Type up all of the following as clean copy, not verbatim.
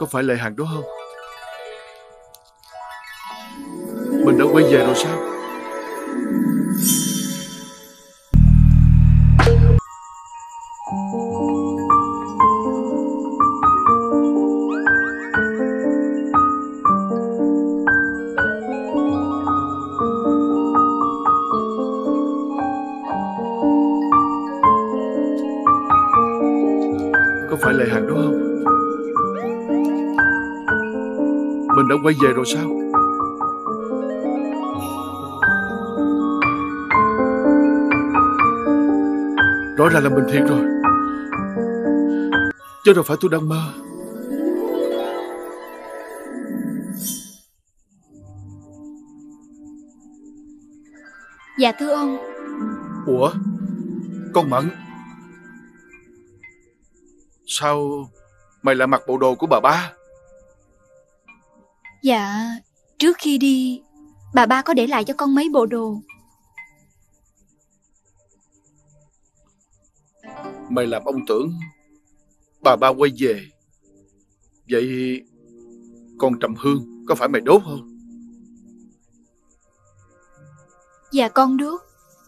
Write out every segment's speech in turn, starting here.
phải Lệ Hằng đó không? Mình đã quay về rồi sao? Có phải Lệ Hằng đó không? Mình đã quay về rồi sao? Rõ ràng là mình thiệt rồi, chứ đâu phải tôi đang mơ. Dạ thưa ông. Ủa, con Mận, sao mày lại mặc bộ đồ của bà ba? Dạ, trước khi đi, bà ba có để lại cho con mấy bộ đồ. Mày làm ông tưởng bà ba quay về. Vậy con trầm hương có phải mày đốt không? Dạ con đốt.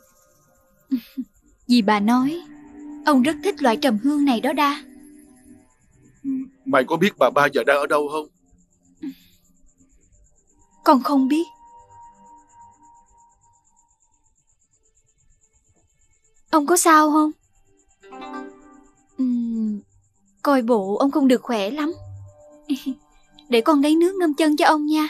Vì bà nói ông rất thích loại trầm hương này đó đa. Mày có biết bà ba giờ đang ở đâu không? Con không biết. Ông có sao không? Coi bộ ông không được khỏe lắm. Để con lấy nước ngâm chân cho ông nha.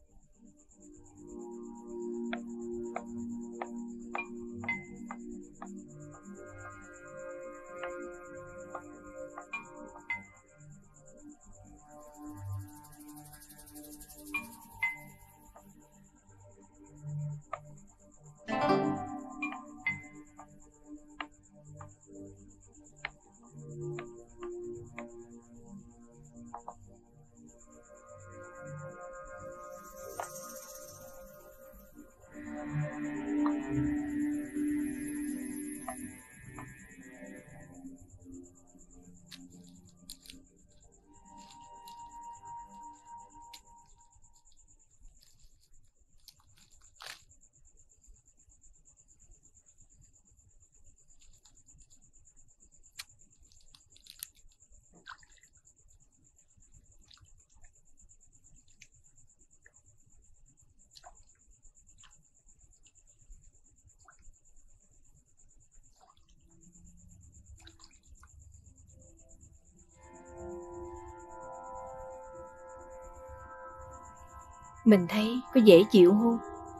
Mình thấy có dễ chịu không?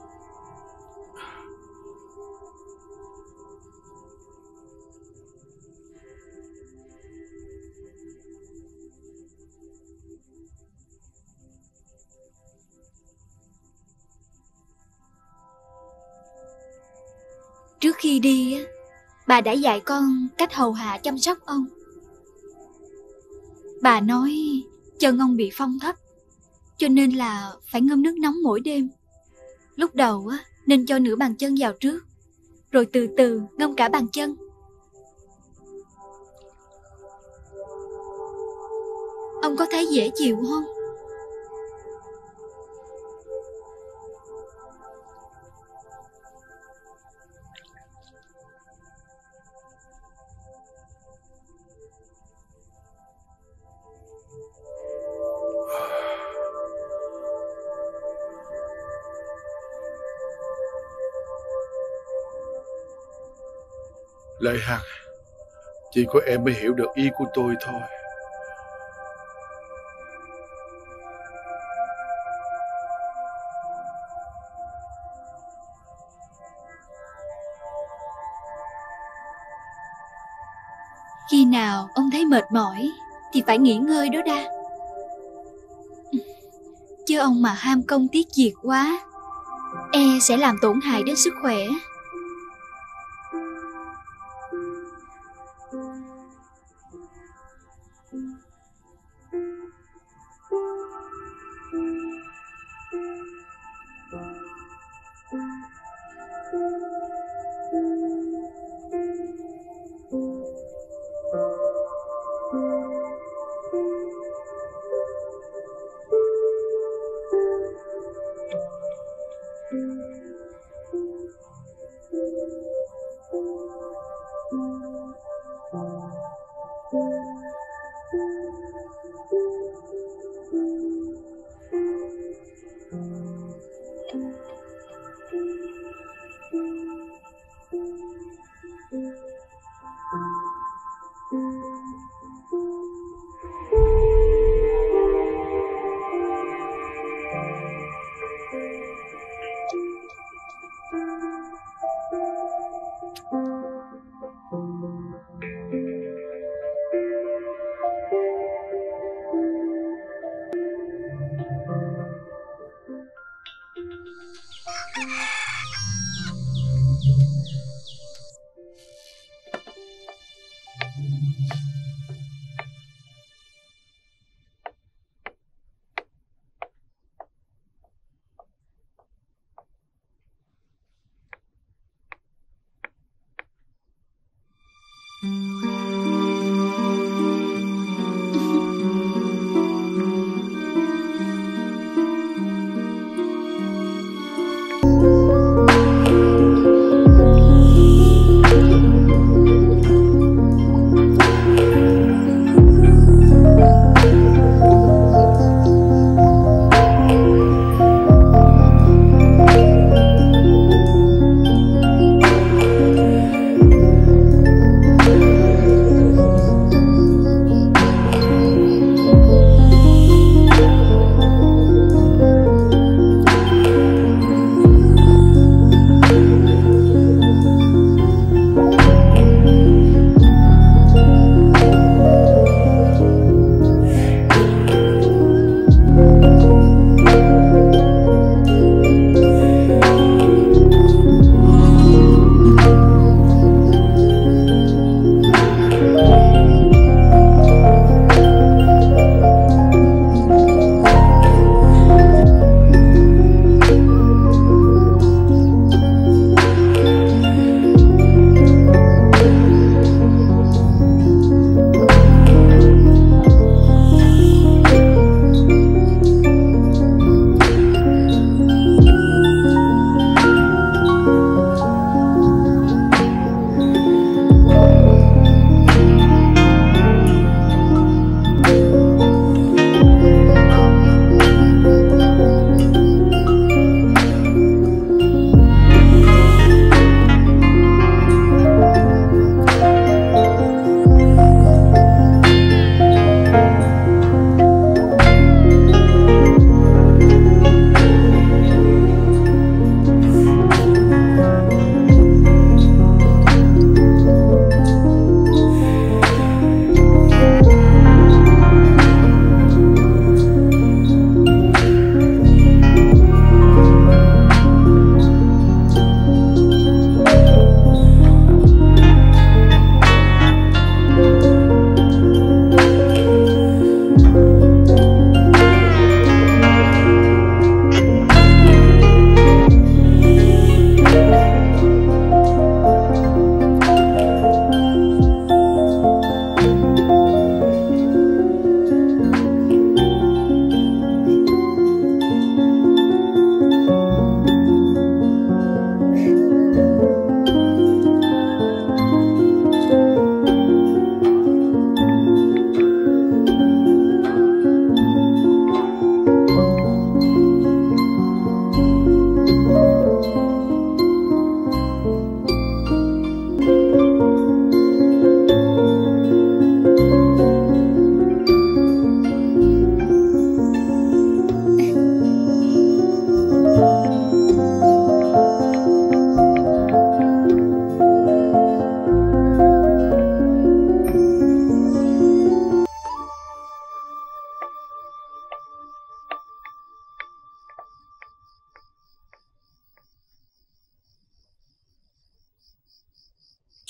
Trước khi đi, bà đã dạy con cách hầu hạ chăm sóc ông. Bà nói chân ông bị phong thấp, cho nên là phải ngâm nước nóng mỗi đêm. Lúc đầu nên cho nửa bàn chân vào trước, rồi từ từ ngâm cả bàn chân. Ông có thấy dễ chịu không? Lệ Hằng, chỉ có em mới hiểu được ý của tôi thôi. Khi nào ông thấy mệt mỏi thì phải nghỉ ngơi đó đa. Chứ ông mà ham công tiếc việc quá, e sẽ làm tổn hại đến sức khỏe.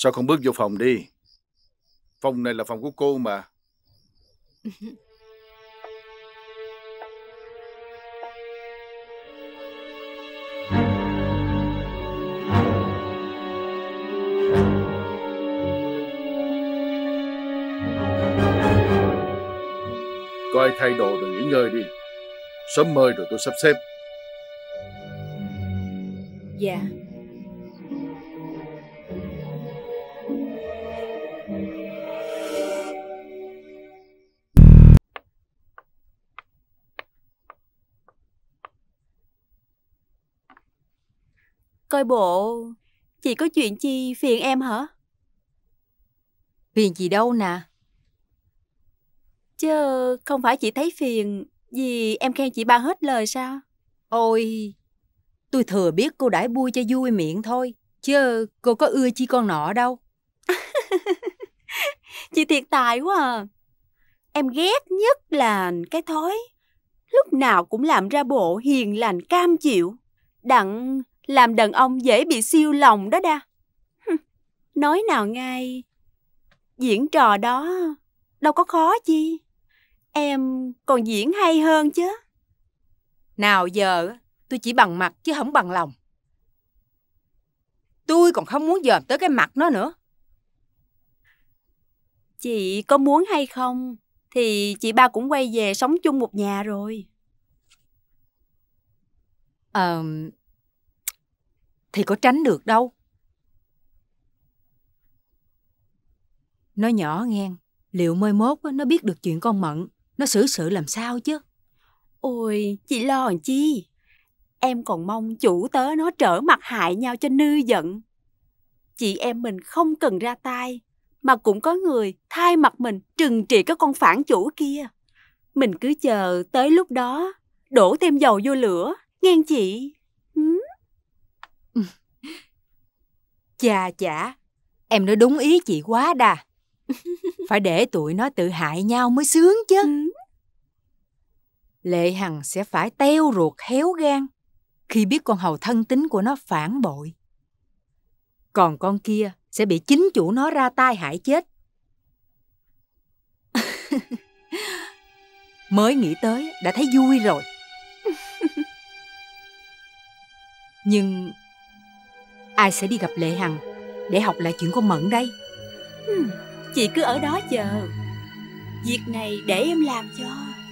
Sao không bước vô phòng đi? Phòng này là phòng của cô mà. Có ai thay đồ rồi nghỉ ngơi đi. Sớm mời rồi tôi sắp xếp. Dạ. Coi bộ, chị có chuyện chi phiền em hả? Phiền gì đâu nè. Chứ không phải chị thấy phiền vì em khen chị ba hết lời sao? Ôi, tôi thừa biết cô đãi bui cho vui miệng thôi, chứ cô có ưa chi con nọ đâu. Chị thiệt tài quá à. Em ghét nhất là cái thói lúc nào cũng làm ra bộ hiền lành cam chịu, đặng làm đàn ông dễ bị xiêu lòng đó đa. Nói nào ngay, diễn trò đó đâu có khó chi. Em còn diễn hay hơn chứ. Nào giờ tôi chỉ bằng mặt chứ không bằng lòng. Tôi còn không muốn dòm tới cái mặt nó nữa. Chị có muốn hay không thì chị ba cũng quay về sống chung một nhà rồi. Thì có tránh được đâu. Nó nhỏ ngang, liệu mai mốt nó biết được chuyện con Mận, nó xử sự làm sao chứ? Ôi, chị lo làm chi? Em còn mong chủ tớ nó trở mặt hại nhau cho nư giận. Chị em mình không cần ra tay, mà cũng có người thay mặt mình trừng trị cái con phản chủ kia. Mình cứ chờ tới lúc đó, đổ thêm dầu vô lửa, nghe chị? Chà, em nói đúng ý chị quá đà. Phải để tụi nó tự hại nhau mới sướng chứ. Lệ Hằng sẽ phải teo ruột héo gan khi biết con hầu thân tín của nó phản bội. Còn con kia sẽ bị chính chủ nó ra tay hại chết. Mới nghĩ tới đã thấy vui rồi. Nhưng ai sẽ đi gặp Lệ Hằng để học lại chuyện con Mận đây? Chị cứ ở đó chờ. Việc này để em làm cho.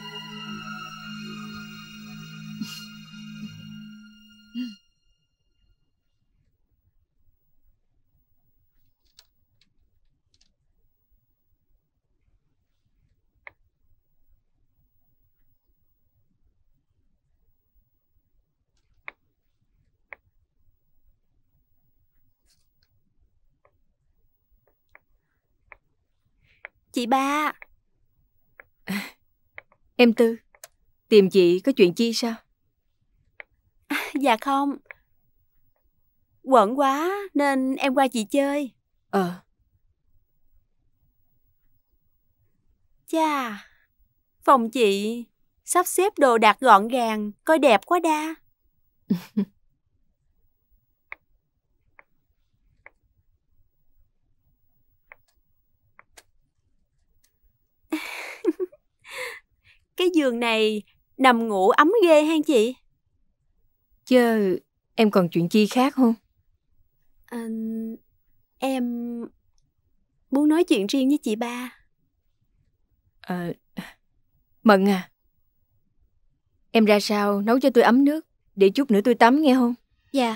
Chị ba. Em Tư, tìm chị có chuyện chi sao? Dạ không. Quẩn quá nên em qua chị chơi. Chà, phòng chị sắp xếp đồ đạc gọn gàng, coi đẹp quá đa. Cái giường này nằm ngủ ấm ghê hang chị. Chứ em còn chuyện chi khác không? Em muốn nói chuyện riêng với chị ba. Mận à, em ra sau nấu cho tôi ấm nước, để chút nữa tôi tắm nghe không? Dạ.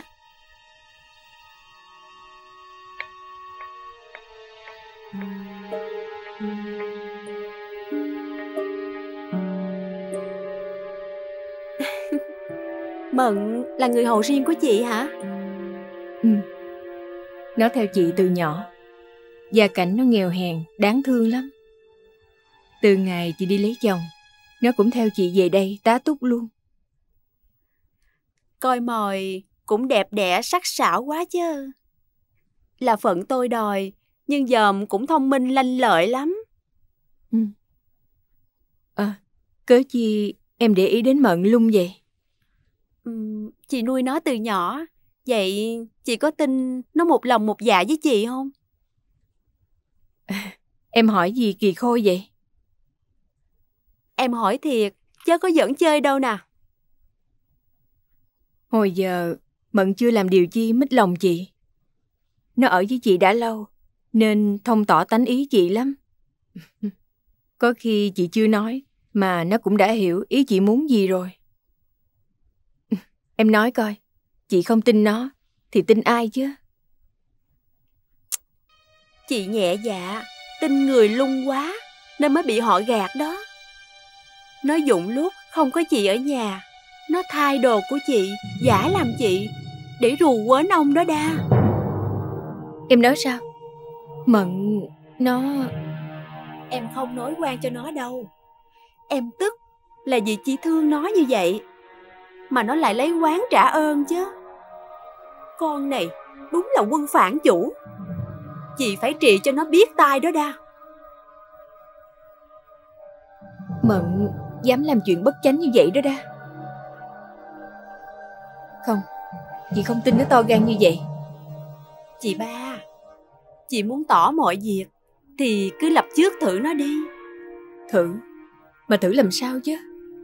Mận là người hầu riêng của chị hả? Nó theo chị từ nhỏ. Gia cảnh nó nghèo hèn, đáng thương lắm. Từ ngày chị đi lấy chồng, nó cũng theo chị về đây tá túc luôn. Coi mồi cũng đẹp đẽ sắc sảo quá chứ. Là phận tôi đòi, nhưng dòm cũng thông minh lanh lợi lắm. Cớ chi em để ý đến Mận lung vậy? Chị nuôi nó từ nhỏ, vậy chị có tin nó một lòng một dạ với chị không? Em hỏi gì kỳ khôi vậy? Em hỏi thiệt, chứ có giỡn chơi đâu nè. Hồi giờ Mận chưa làm điều chi mít lòng chị. Nó ở với chị đã lâu, nên thông tỏ tánh ý chị lắm. Có khi chị chưa nói, mà nó cũng đã hiểu ý chị muốn gì rồi. Em nói coi, chị không tin nó, thì tin ai chứ? Chị nhẹ dạ, tin người lung quá, nên mới bị họ gạt đó. Nó dụng lúc không có chị ở nhà, nó thay đồ của chị, giả làm chị, để rù quến ông đó đa. Em nói sao? Mận, nó... Em không nói quan cho nó đâu. Em tức là vì chị thương nó như vậy, mà nó lại lấy oán trả ơn chứ. Con này đúng là quân phản chủ. Chị phải trị cho nó biết tai đó đa. Mận dám làm chuyện bất chánh như vậy đó đa. Không, chị không tin nó to gan như vậy. Chị ba, chị muốn tỏ mọi việc thì cứ lập trước thử nó đi. Thử? Mà thử làm sao chứ?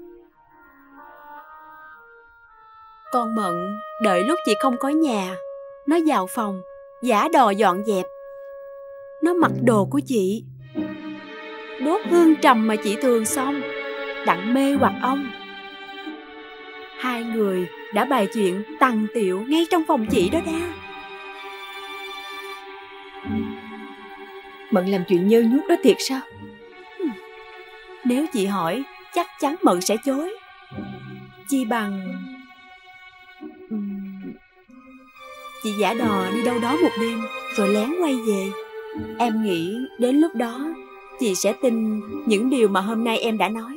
Con Mận đợi lúc chị không có nhà, nó vào phòng, giả đò dọn dẹp. Nó mặc đồ của chị, đốt hương trầm mà chị thường xong, đặng mê hoặc ông. Hai người đã bày chuyện tằng tiệu ngay trong phòng chị đó đa. Mận làm chuyện nhơ nhuốc đó thiệt sao? Nếu chị hỏi, chắc chắn Mận sẽ chối. Chi bằng chị giả đò đi đâu đó một đêm, rồi lén quay về. Em nghĩ đến lúc đó chị sẽ tin những điều mà hôm nay em đã nói.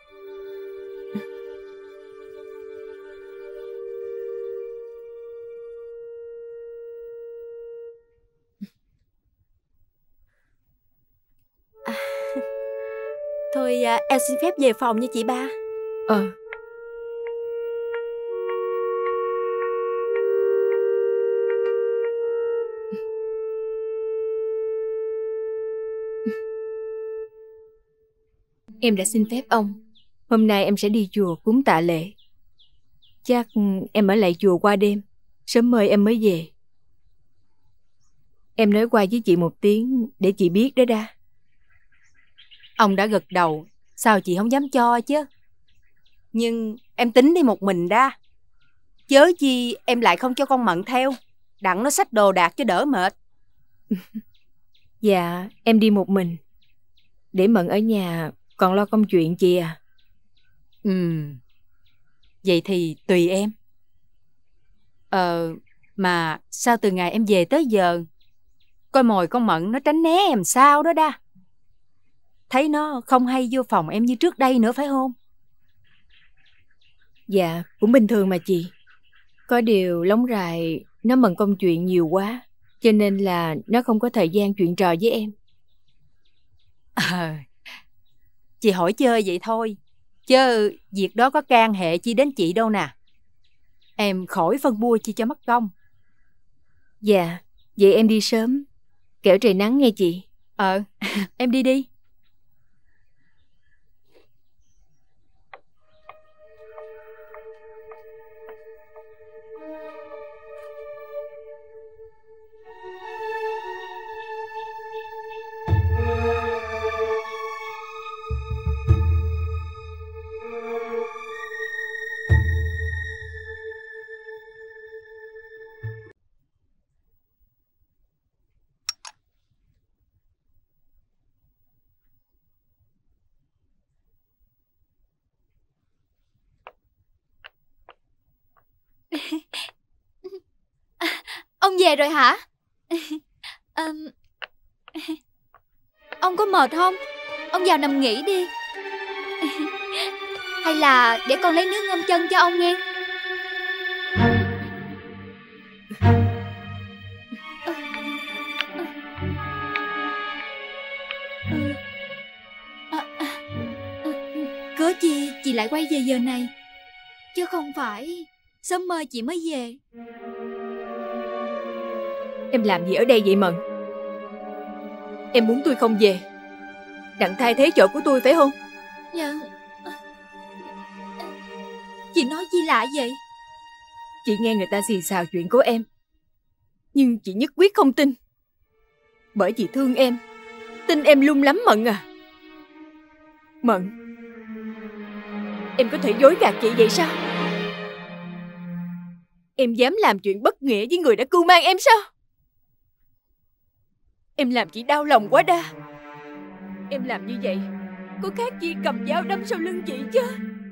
Thôi em xin phép về phòng nha chị ba. Em đã xin phép ông. Hôm nay em sẽ đi chùa cúng tạ lễ. Chắc em ở lại chùa qua đêm, sớm mời em mới về. Em nói qua với chị một tiếng để chị biết đó đa. Ông đã gật đầu, sao chị không dám cho chứ? Nhưng em tính đi một mình đa. Chớ chi em lại không cho con Mận theo, đặng nó xách đồ đạc cho đỡ mệt. Dạ, em đi một mình, để Mận ở nhà còn lo công chuyện chị à. Vậy thì tùy em. Mà sao từ ngày em về tới giờ, coi mồi con Mận nó tránh né em sao đó đa. Thấy nó không hay vô phòng em như trước đây nữa phải không? Dạ, cũng bình thường mà chị. Có điều lóng rài nó bận công chuyện nhiều quá, cho nên là nó không có thời gian chuyện trò với em. Chị hỏi chơi vậy thôi, chứ việc đó có can hệ chi đến chị đâu nè. Em khỏi phân bua chi cho mất công. Dạ, vậy em đi sớm, kẻo trời nắng nghe chị. Em đi đi. Ông về rồi hả? Ông có mệt không? Ông vào nằm nghỉ đi. Hay là để con lấy nước ngâm chân cho ông nghe. Cớ chi chị lại quay về giờ này, chứ không phải sớm mơ chị mới về. Em làm gì ở đây vậy Mận? Em muốn tôi không về, đặng thay thế chỗ của tôi phải không? Dạ. Chị nói gì lạ vậy? Chị nghe người ta xì xào chuyện của em, nhưng chị nhất quyết không tin. Bởi chị thương em, tin em lung lắm Mận à. Mận, em có thể dối gạt chị vậy sao? Em dám làm chuyện bất nghĩa với người đã cưu mang em sao? Em làm chị đau lòng quá đa. Em làm như vậy có khác gì cầm dao đâm sau lưng chị chứ?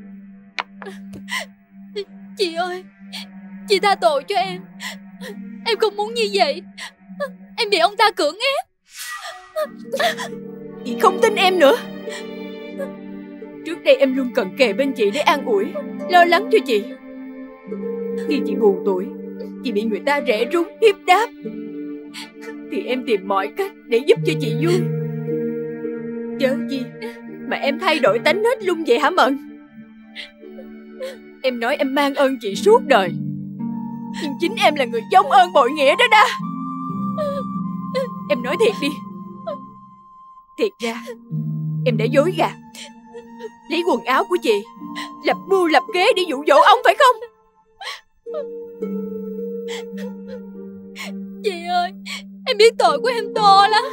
Chị ơi, chị tha tội cho em. Em không muốn như vậy. Em bị ông ta cưỡng ép. Chị không tin em nữa. Trước đây em luôn cận kề bên chị để an ủi, lo lắng cho chị. Khi chị buồn tủi, chị bị người ta rẻ rúng, hiếp đáp, thì em tìm mọi cách để giúp cho chị vui. Chớ gì mà em thay đổi tánh nết luôn vậy hả Mận? Em nói em mang ơn chị suốt đời, nhưng chính em là người vong ơn bội nghĩa đó đa. Em nói thiệt đi. Thiệt ra em đã dối gạt, lấy quần áo của chị, lập mưu lập kế để dụ dỗ ông phải không? Chị ơi, em biết tội của em to lắm.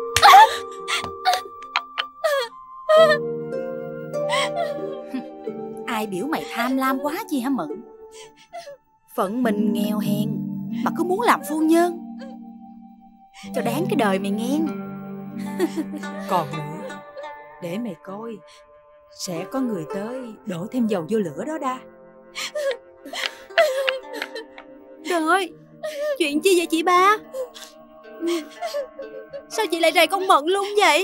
Ai biểu mày tham lam quá chi hả Mận? Phận mình nghèo hèn mà cứ muốn làm phu nhân, cho đáng cái đời mày nghe. Còn nữa, để mày coi, sẽ có người tới đổ thêm dầu vô lửa đó đa. Trời ơi, chuyện chi vậy chị ba? Sao chị lại rầy con Mận luôn vậy?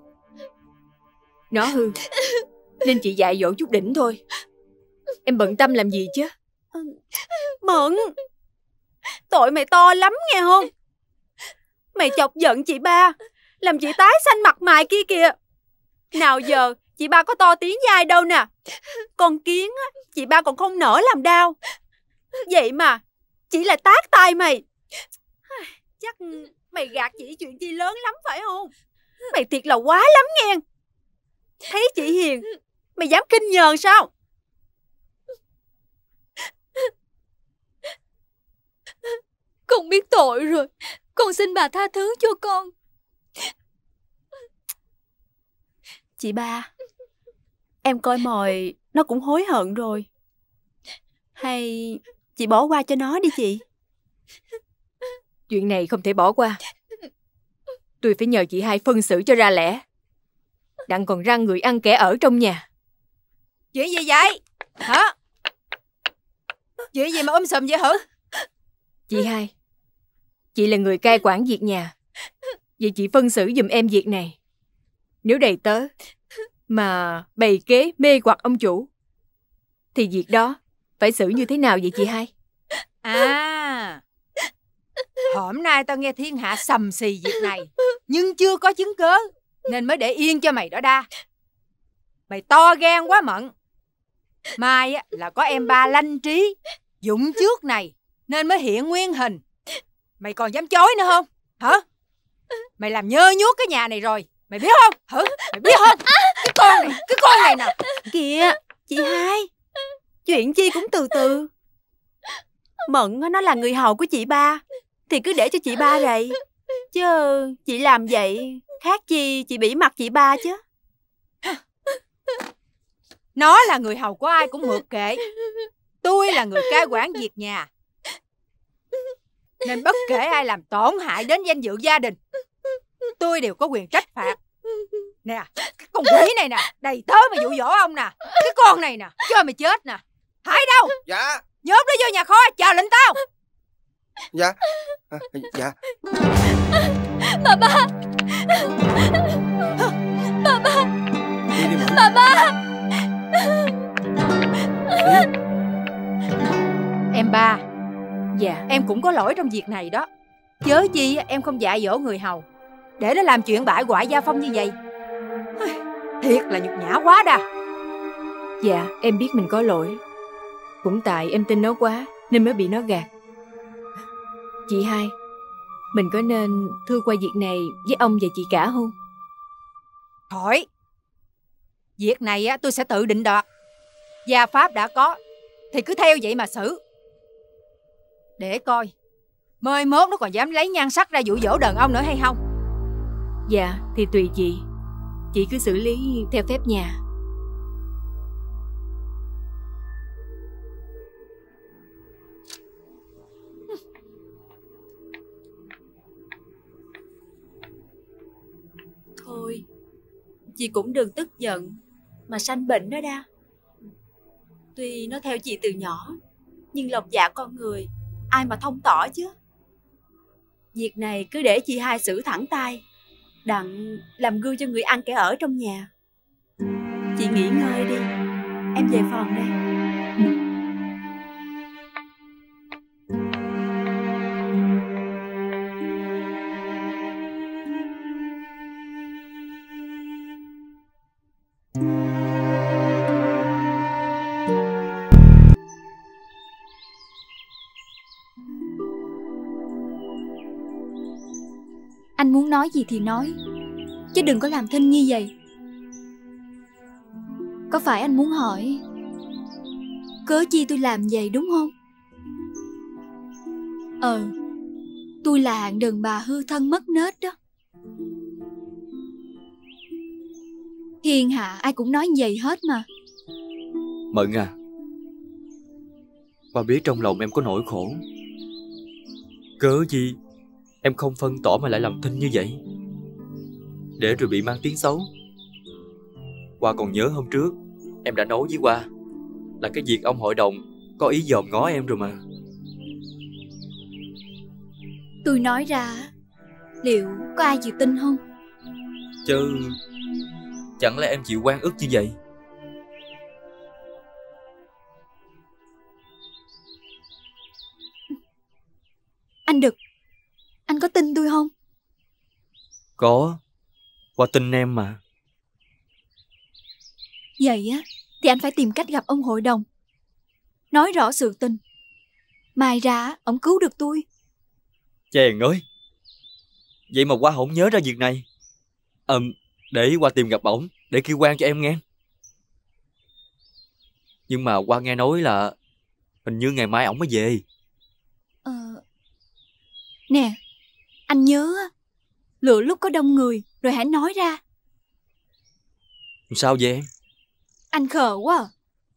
Nó hư nên chị dạy dỗ chút đỉnh thôi. Em bận tâm làm gì chứ? Mận, tội mày to lắm nghe không? Mày chọc giận chị ba, làm chị tái xanh mặt mày kia kìa. Nào giờ chị ba có to tiếng với ai đâu nè. Con kiến á, chị ba còn không nỡ làm đau. Vậy mà chỉ là tát tay mày. Chắc mày gạt chị chuyện chi lớn lắm phải không? Mày thiệt là quá lắm nghe. Thấy chị hiền, mày dám khinh nhờn sao? Con biết tội rồi, con xin bà tha thứ cho con. Chị ba, em coi mồi nó cũng hối hận rồi. Hay chị bỏ qua cho nó đi chị. Chuyện này không thể bỏ qua. Tôi phải nhờ chị hai phân xử cho ra lẽ, đặng còn răng người ăn kẻ ở trong nhà. Chuyện gì vậy? Hả? Chuyện gì mà sùm vậy hả? Chị hai, chị là người cai quản việc nhà, vậy chị phân xử giùm em việc này. Nếu đầy tớ mà bày kế mê hoặc ông chủ, thì việc đó phải xử như thế nào vậy chị hai? À, hôm nay tao nghe thiên hạ sầm xì việc này, nhưng chưa có chứng cớ nên mới để yên cho mày đó đa. Mày to gan quá Mận. Mai á, là có em ba lanh trí dụng trước này nên mới hiện nguyên hình. Mày còn dám chối nữa không? Hả? Mày làm nhơ nhuốc cái nhà này rồi, mày biết không? Hả? Mày biết không? Cái con này nè. Kìa, chị hai, chuyện chi cũng từ từ. Mận nó là người hầu của chị ba, thì cứ để cho chị ba rầy. Chứ chị làm vậy khác chi chị bỉ mặt chị ba chứ. Nó là người hầu của ai cũng mượt kệ. Tôi là người cai quản việc nhà, nên bất kể ai làm tổn hại đến danh dự gia đình, tôi đều có quyền trách phạt. Nè, cái con quỷ này nè, đầy tớ mà dụ dỗ ông nè. Cái con này nè, cho mày chết nè. Hải đâu? Dạ. Nhốt nó vô nhà kho chờ lệnh tao. Dạ. Dạ. Bà ba. Bà ba. Đi đi Mận. Bà ba. Em ba, Dạ. em cũng có lỗi trong việc này đó. Chớ chi em không dạy dỗ người hầu để nó làm chuyện bại hoại gia phong như vậy. Thiệt là nhục nhã quá đà. Dạ, em biết mình có lỗi. Cũng tại em tin nó quá nên mới bị nó gạt. Chị hai, Mình có nên thưa qua việc này với ông và chị cả không? Khỏi. Việc này á, tôi sẽ tự định đoạt. Gia pháp đã có thì cứ theo vậy mà xử. Để coi mai mốt nó còn dám lấy nhan sắc ra dụ dỗ đàn ông nữa hay không. Dạ thì tùy chị. Chị cứ xử lý theo phép nhà. Thôi, chị cũng đừng tức giận mà sanh bệnh đó đa. Tuy nó theo chị từ nhỏ, nhưng lòng dạ con người ai mà thông tỏ chứ. Việc này cứ để chị hai xử thẳng tay, đặng làm gương cho người ăn kẻ ở trong nhà. Chị nghỉ ngơi đi, em về phòng đây. Anh muốn nói gì thì nói, chứ đừng có làm thinh như vậy. Có phải anh muốn hỏi cớ chi tôi làm vậy đúng không? Tôi là hạng đàn bà hư thân mất nết đó. Thiên hạ ai cũng nói vậy hết mà. Mận à, ba biết trong lòng em có nỗi khổ. Cớ gì em không phân tỏ mà lại làm thinh như vậy, để rồi bị mang tiếng xấu. Hoa còn nhớ hôm trước em đã nói với Hoa là cái việc ông hội đồng có ý dòm ngó em rồi mà. Tôi nói ra liệu có ai chịu tin không? Chứ chẳng lẽ em chịu oan ức như vậy? Anh Đực, anh có tin tôi không? Có, Hoa tin em mà. Vậy á thì anh phải tìm cách gặp ông hội đồng, nói rõ sự tình. Mai ra ông cứu được tôi. Chàng ơi, vậy mà Hoa không nhớ ra việc này. Để Hoa tìm gặp ổng để kêu quan cho em nghe. Nhưng mà Hoa nghe nói là hình như ngày mai ổng mới về. Nè, anh nhớ lựa lúc có đông người rồi hãy nói ra. Sao vậy em? Anh khờ quá à.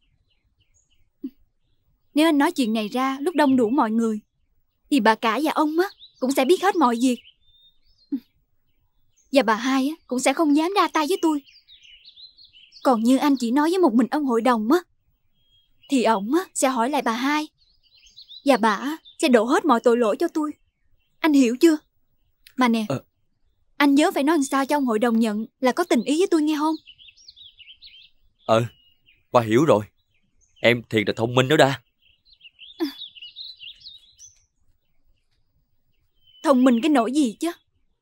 Nếu anh nói chuyện này ra lúc đông đủ mọi người thì bà cả và ông á cũng sẽ biết hết mọi việc. Và bà hai á cũng sẽ không dám ra tay với tôi. Còn như anh chỉ nói với một mình ông hội đồng á thì ổng á sẽ hỏi lại bà hai, và bà á sẽ đổ hết mọi tội lỗi cho tôi. Anh hiểu chưa? Mà nè, anh nhớ phải nói làm sao cho ông hội đồng nhận là có tình ý với tôi nghe không? Hoa hiểu rồi. Em thiệt là thông minh đó đa. Thông minh cái nỗi gì chứ?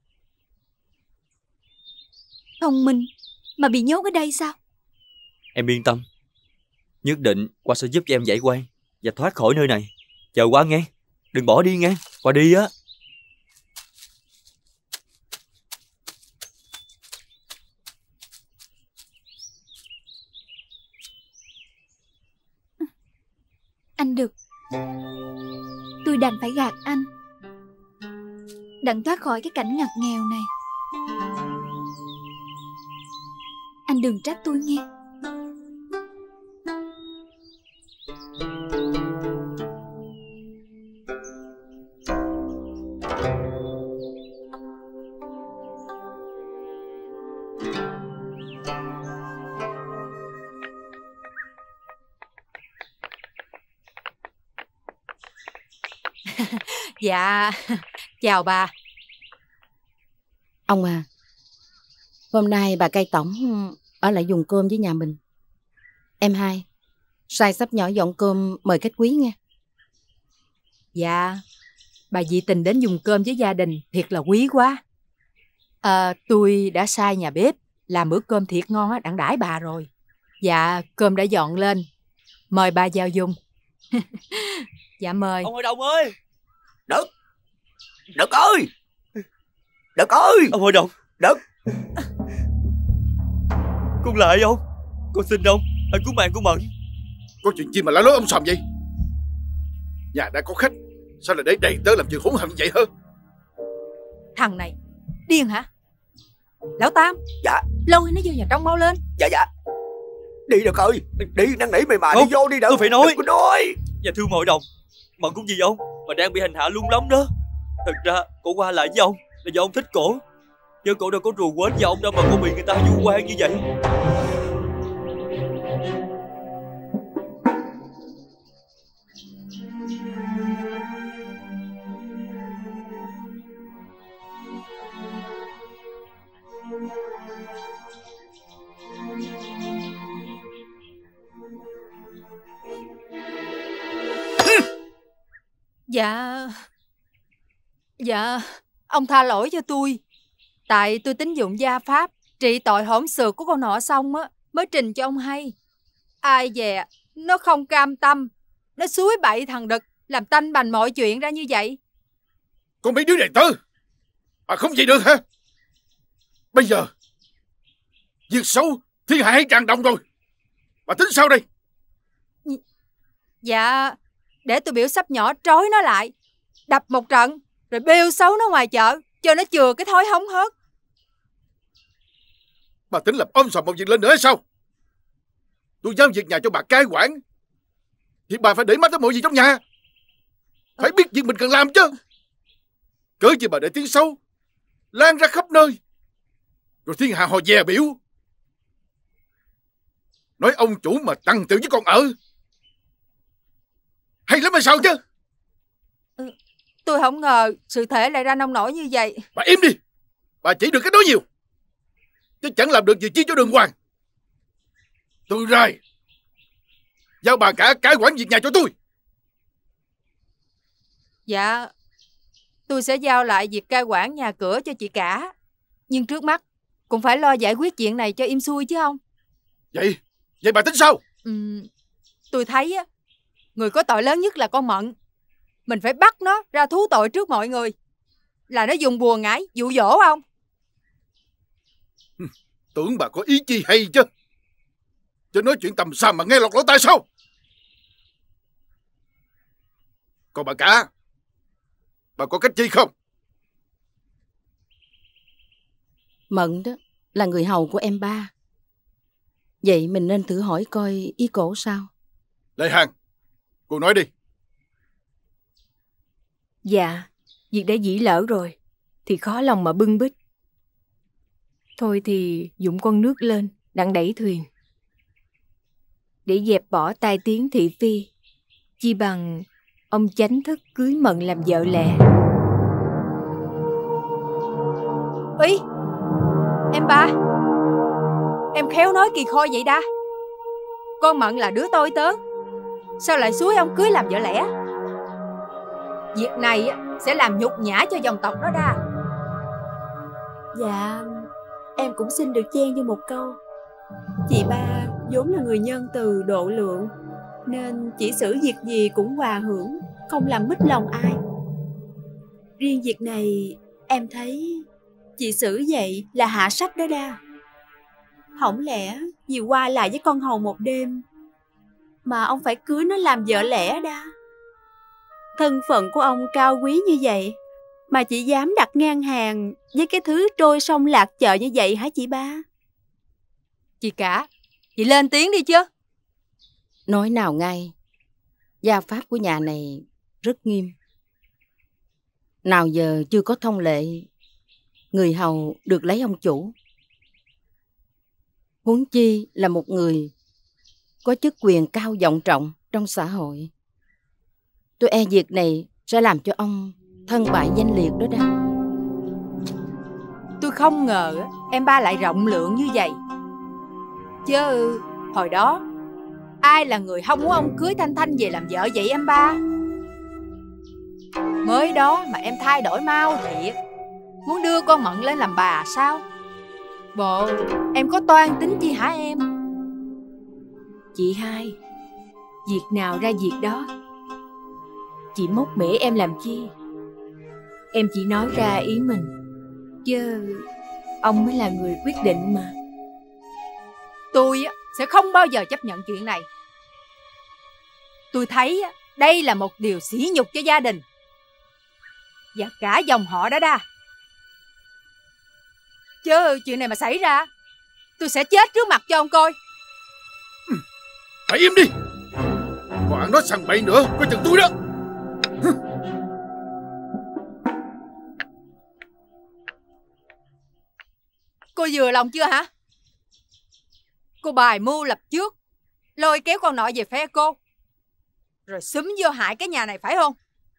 Thông minh mà bị nhốt ở đây sao? Em yên tâm, nhất định Hoa sẽ giúp cho em giải oan và thoát khỏi nơi này. Chờ Hoa nghe, đừng bỏ đi nghe. Hoa đi á. Anh Đực, tôi đành phải gạt anh đặng thoát khỏi cái cảnh ngặt nghèo này. Anh đừng trách tôi nghe. Dạ, chào bà. Ông à, hôm nay bà cai tổng ở lại dùng cơm với nhà mình. Em hai, sai sắp nhỏ dọn cơm mời khách quý nghe. Dạ, bà dị tình đến dùng cơm với gia đình thiệt là quý quá. Tôi đã sai nhà bếp làm bữa cơm thiệt ngon á, đặng đãi bà rồi. Dạ, cơm đã dọn lên, mời bà vào dùng. Dạ mời. Ông hội đồng ơi! Đực ơi! Đực ơi! Ông hội đồng! Đực! Con lại ông! Con xin ông, hãy cứu mạng của Mận. Có chuyện gì mà la lối ông sòm vậy? Nhà đã có khách, sao lại để đầy tớ làm chuyện hỗn hợp như vậy hả? Thằng này điên hả? Lão Tam! Dạ. Lôi nó vô nhà trong mau lên. Dạ dạ. Đi Đực ơi, đi, năn nỉ mày mà. Không, đi vô đi Đực. tôi phải nói. Đừng có nói. Dạ thưa hội đồng, Mận cũng gì ông mà đang bị hành hạ luôn lắm đó. Thật ra cổ qua lại với ông là do ông thích cổ, chứ cổ đâu có rù quến với ông đâu mà cổ bị người ta vu oan như vậy. Dạ, ông tha lỗi cho tôi. Tại tôi tính dụng gia pháp trị tội hỗn xược của con nọ xong á, mới trình cho ông hay. Ai dè, nó không cam tâm, nó xúi bậy thằng Đực, làm tanh bành mọi chuyện ra như vậy. Con mấy đứa này tớ mà không vậy được hả? Bây giờ việc xấu thiên hạ hay tràn động rồi, mà tính sao đây? Dạ, để tôi biểu sắp nhỏ trói nó lại, đập một trận, rồi bêu xấu nó ngoài chợ, cho nó chừa cái thói hóng hớt. Bà tính lập ôm sòm một việc lên nữa hay sao? Tôi giao việc nhà cho bà cai quản, thì bà phải để mắt tới mọi gì trong nhà, phải biết việc mình cần làm chứ. Cớ gì bà để tiếng xấu lan ra khắp nơi, rồi thiên hạ họ dè biểu, nói ông chủ mà tằng tiểu với con ở. Hay lắm hay sao chứ? Tôi không ngờ sự thể lại ra nông nổi như vậy. Bà im đi, bà chỉ được cái nói nhiều, chứ chẳng làm được gì chi cho đường hoàng. Tôi rồi, giao bà cả cai quản việc nhà cho tôi. Dạ, tôi sẽ giao lại việc cai quản nhà cửa cho chị cả. Nhưng trước mắt cũng phải lo giải quyết chuyện này cho im xuôi chứ không. Vậy bà tính sao? Tôi thấy á, người có tội lớn nhất là con Mận. Mình phải bắt nó ra thú tội trước mọi người. Là nó dùng bùa ngải dụ dỗ không? Tưởng bà có ý chi hay chứ, chứ nói chuyện tầm xàm mà nghe lọt lỗ tai sao? Còn bà cả, bà có cách chi không? Mận đó là người hầu của em ba. Vậy mình nên thử hỏi coi ý cổ sao. Lê Hằng, cô nói đi. Dạ, việc đã dĩ lỡ rồi, thì khó lòng mà bưng bít. Thôi thì dụng con nước lên, đặng đẩy thuyền. Để dẹp bỏ tai tiếng thị phi, chi bằng ông chánh thức cưới Mận làm vợ lẽ. Ý, em ba, em khéo nói kỳ khôi vậy đa. Con Mận là đứa tôi tớ, sao lại xúi ông cưới làm vợ lẽ? Việc này sẽ làm nhục nhã cho dòng tộc đó đa. Dạ, em cũng xin được chen vô một câu. Chị ba vốn là người nhân từ độ lượng, nên chỉ xử việc gì cũng hòa hưởng, không làm mít lòng ai. Riêng việc này em thấy chị xử vậy là hạ sách đó đa. Hổng lẽ vì qua lại với con hầu một đêm mà ông phải cưới nó làm vợ lẽ đa? Thân phận của ông cao quý như vậy mà chị dám đặt ngang hàng với cái thứ trôi sông lạc chợ như vậy hả chị ba? Chị cả, chị lên tiếng đi chứ. Nói nào ngay, gia pháp của nhà này rất nghiêm. Nào giờ chưa có thông lệ người hầu được lấy ông chủ. Huống chi là một người có chức quyền cao vọng trọng trong xã hội. Tôi e việc này sẽ làm cho ông thân bại danh liệt đó đó. Tôi không ngờ em ba lại rộng lượng như vậy. Chứ hồi đó ai là người không muốn ông cưới Thanh Thanh về làm vợ vậy em ba? Mới đó mà em thay đổi mau thiệt, muốn đưa con Mận lên làm bà sao? Bộ em có toan tính chi hả em? Chị hai, việc nào ra việc đó. Chị móc mẻ em làm chi? Em chỉ nói ra ý mình, Chứ ông mới là người quyết định mà. Tôi sẽ không bao giờ chấp nhận chuyện này. Tôi thấy đây là một điều sỉ nhục cho gia đình và cả dòng họ Đa. Chứ chuyện này mà xảy ra, tôi sẽ chết trước mặt cho ông coi. Hãy im đi. Còn ăn nói sằng bậy nữa, coi chừng tôi đó. Cô vừa lòng chưa hả? Cô bài mưu lập trước, lôi kéo con nọ về phe cô, rồi xúm vô hại cái nhà này phải không?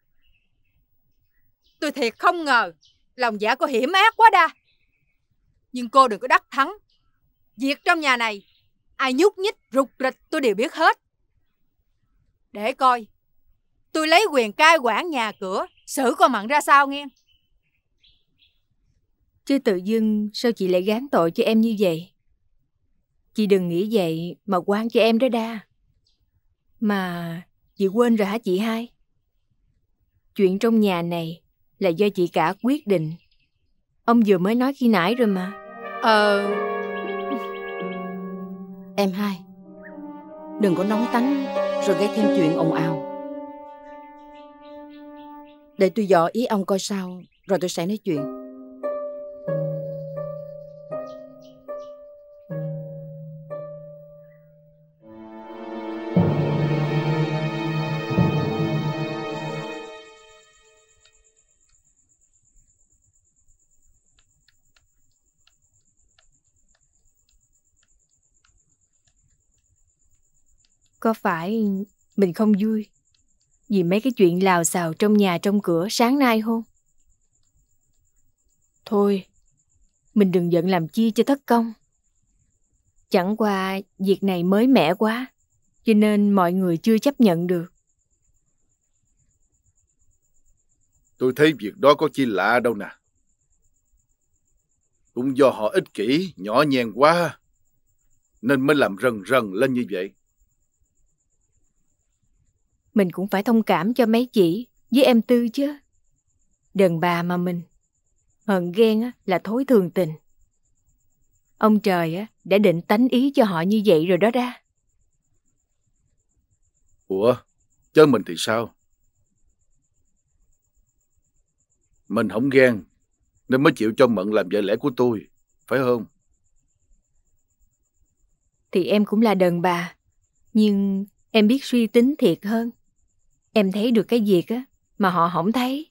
Tôi thiệt không ngờ lòng dạ cô hiểm ác quá Đa. Nhưng cô đừng có đắc thắng. Việc trong nhà này, ai nhúc nhích rục rịch tôi đều biết hết. Để coi tôi lấy quyền cai quản nhà cửa, xử con Mận ra sao nghe. Chứ tự dưng sao chị lại gán tội cho em như vậy? Chị đừng nghĩ vậy mà oan cho em đó Đa. Mà chị quên rồi hả chị hai? Chuyện trong nhà này là do chị cả quyết định. Ông vừa mới nói khi nãy rồi mà. Em hai, đừng có nóng tánh rồi gây thêm chuyện ồn ào. Để tôi dò ý ông coi sao, rồi tôi sẽ nói chuyện. Có phải mình không vui vì mấy cái chuyện lào xào trong nhà trong cửa sáng nay không? Thôi, mình đừng giận làm chi cho thất công. Chẳng qua việc này mới mẻ quá, cho nên mọi người chưa chấp nhận được. Tôi thấy việc đó có chi lạ đâu nè. Cũng do họ ích kỷ, nhỏ nhen quá, nên mới làm rần rần lên như vậy. Mình cũng phải thông cảm cho mấy chị với em Tư chứ. Đàn bà mà mình, hờn ghen là thói thường tình. Ông trời đã định tánh ý cho họ như vậy rồi đó Đa. Ủa, chứ mình thì sao? Mình không ghen nên mới chịu cho Mận làm vợ lẽ của tôi, phải không? Thì em cũng là đàn bà, nhưng em biết suy tính thiệt hơn. Em thấy được cái việc mà họ không thấy.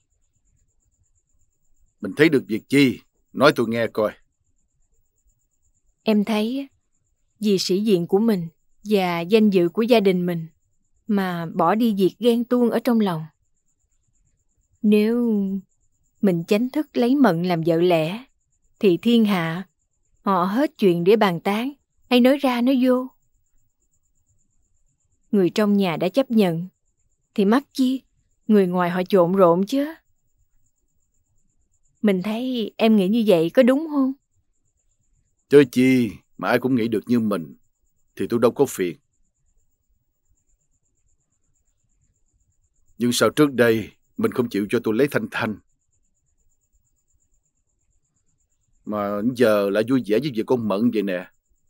Mình thấy được việc chi? Nói tôi nghe coi. Em thấy vì sĩ diện của mình và danh dự của gia đình mình mà bỏ đi việc ghen tuông ở trong lòng. Nếu mình chánh thức lấy Mận làm vợ lẽ thì thiên hạ họ hết chuyện để bàn tán hay nói ra nói vô. Người trong nhà đã chấp nhận thì mắc chi người ngoài họ trộn rộn chứ. Mình thấy em nghĩ như vậy có đúng không? Chớ chi mà ai cũng nghĩ được như mình thì tôi đâu có phiền. Nhưng sao trước đây mình không chịu cho tôi lấy Thanh Thanh, mà giờ lại vui vẻ với việc con Mận vậy nè?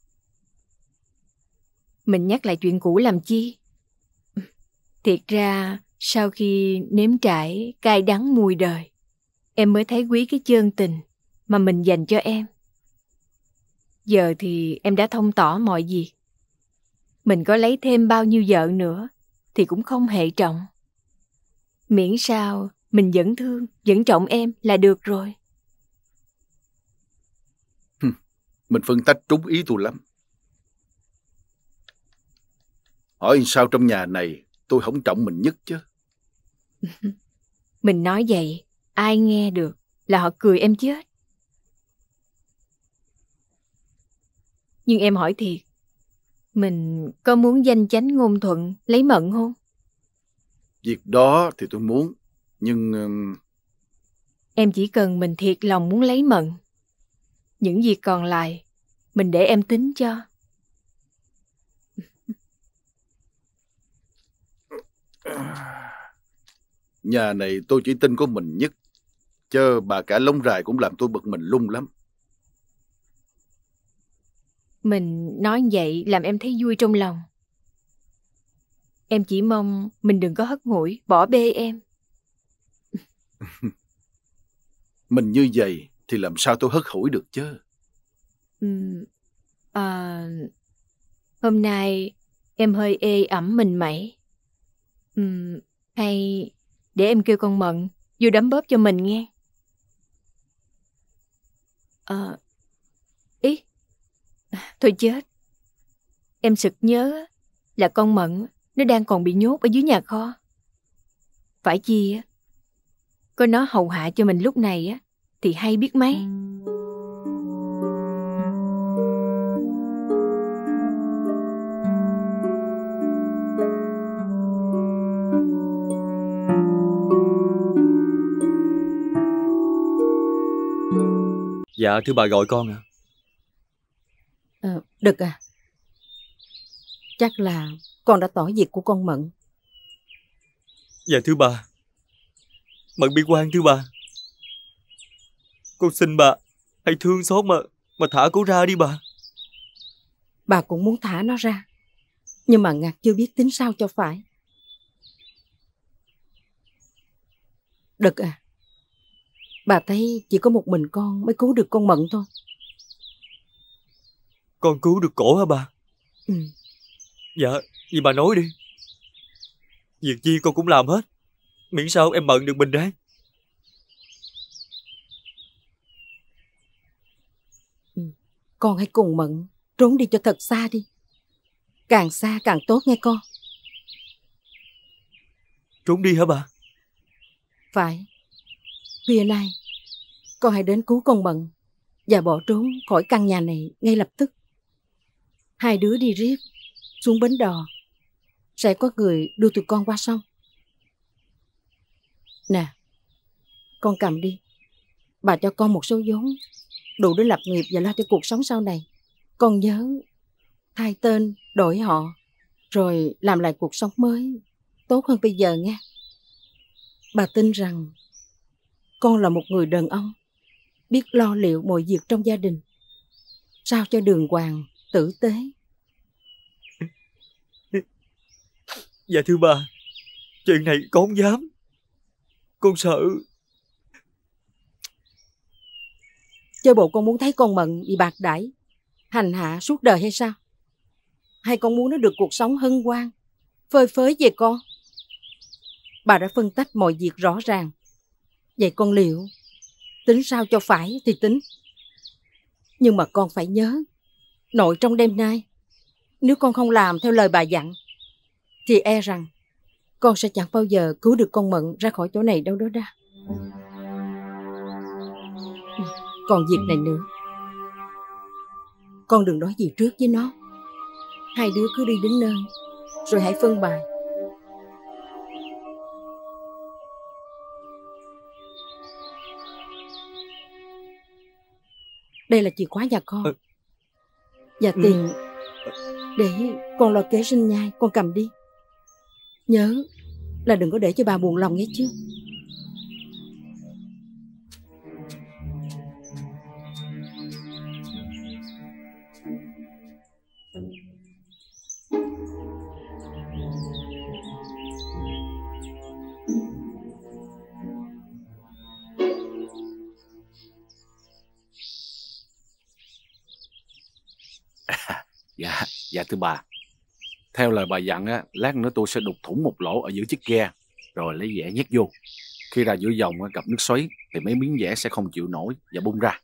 Mình nhắc lại chuyện cũ làm chi? Thiệt ra sau khi nếm trải cay đắng mùi đời, em mới thấy quý cái chân tình mà mình dành cho em. Giờ thì em đã thông tỏ mọi việc. Mình có lấy thêm bao nhiêu vợ nữa thì cũng không hệ trọng. Miễn sao mình vẫn thương, vẫn trọng em là được rồi. Mình phân tách trúng ý tôi lắm. Hỏi sao trong nhà này tôi không trọng mình nhất chứ? Mình nói vậy, ai nghe được là họ cười em chết. Nhưng em hỏi thiệt, mình có muốn danh chánh ngôn thuận lấy Mận không? Việc đó thì tôi muốn, nhưng... Em chỉ cần mình thiệt lòng muốn lấy Mận. Những việc còn lại, mình để em tính cho. Nhà này tôi chỉ tin có mình nhất. Chứ bà cả lông dài cũng làm tôi bực mình lung lắm. Mình nói vậy làm em thấy vui trong lòng. Em chỉ mong mình đừng có hất hủi, bỏ bê em. Mình như vậy thì làm sao tôi hất hủi được chứ? Hôm nay em hơi ê ẩm mình mẩy. Hay để em kêu con Mận vô đấm bóp cho mình nghe. Ý, thôi chết. Em sực nhớ là con Mận nó đang còn bị nhốt ở dưới nhà kho. Phải chi á, có nó hầu hạ cho mình lúc này á thì hay biết mấy. Dạ thưa bà gọi con à. Đực à, chắc là con đã tỏ việc của con Mận. Dạ thưa bà, Mận bi quan thưa bà. Con xin bà hãy thương xót mà thả cô ra đi bà. Bà cũng muốn thả nó ra, nhưng mà Ngạc chưa biết tính sao cho phải. Đực à, bà thấy chỉ có một mình con mới cứu được con Mận thôi. Con cứu được cổ hả bà? Dạ, vậy bà nói đi. Việc gì con cũng làm hết, miễn sao em Mận được bình an. Con hãy cùng Mận trốn đi cho thật xa đi. Càng xa càng tốt nghe con. Trốn đi hả bà? Phải. Khuya nay con hãy đến cứu con Mận và bỏ trốn khỏi căn nhà này ngay lập tức. Hai đứa đi riết xuống bến đò, sẽ có người đưa tụi con qua sông. Nè, con cầm đi. Bà cho con một số vốn đủ để lập nghiệp và lo cho cuộc sống sau này. Con nhớ thay tên, đổi họ, rồi làm lại cuộc sống mới tốt hơn bây giờ nghe. Bà tin rằng con là một người đàn ông biết lo liệu mọi việc trong gia đình, sao cho đường hoàng, tử tế. Dạ thưa bà, chuyện này con không dám. Con sợ. Chơi bộ con muốn thấy con Mận bị bạc đãi, hành hạ suốt đời hay sao? Hay con muốn nó được cuộc sống hân hoan, phơi phới về con? Bà đã phân tách mọi việc rõ ràng. Vậy con liệu tính sao cho phải thì tính. Nhưng mà con phải nhớ, nội trong đêm nay, nếu con không làm theo lời bà dặn, thì e rằng con sẽ chẳng bao giờ cứu được con Mận ra khỏi chỗ này đâu đó đa. Còn việc này nữa, con đừng nói gì trước với nó. Hai đứa cứ đi đến nơi rồi hãy phân bài. Đây là chìa khóa nhà con và tiền để con lo kế sinh nhai. Con cầm đi. Nhớ là đừng có để cho bà buồn lòng nghe chứ. Dạ thưa bà, theo lời bà dặn á, lát nữa tôi sẽ đục thủng một lỗ ở giữa chiếc ghe, rồi lấy dẻ nhét vô. Khi ra giữa dòng gặp nước xoáy thì mấy miếng dẻ sẽ không chịu nổi và bung ra.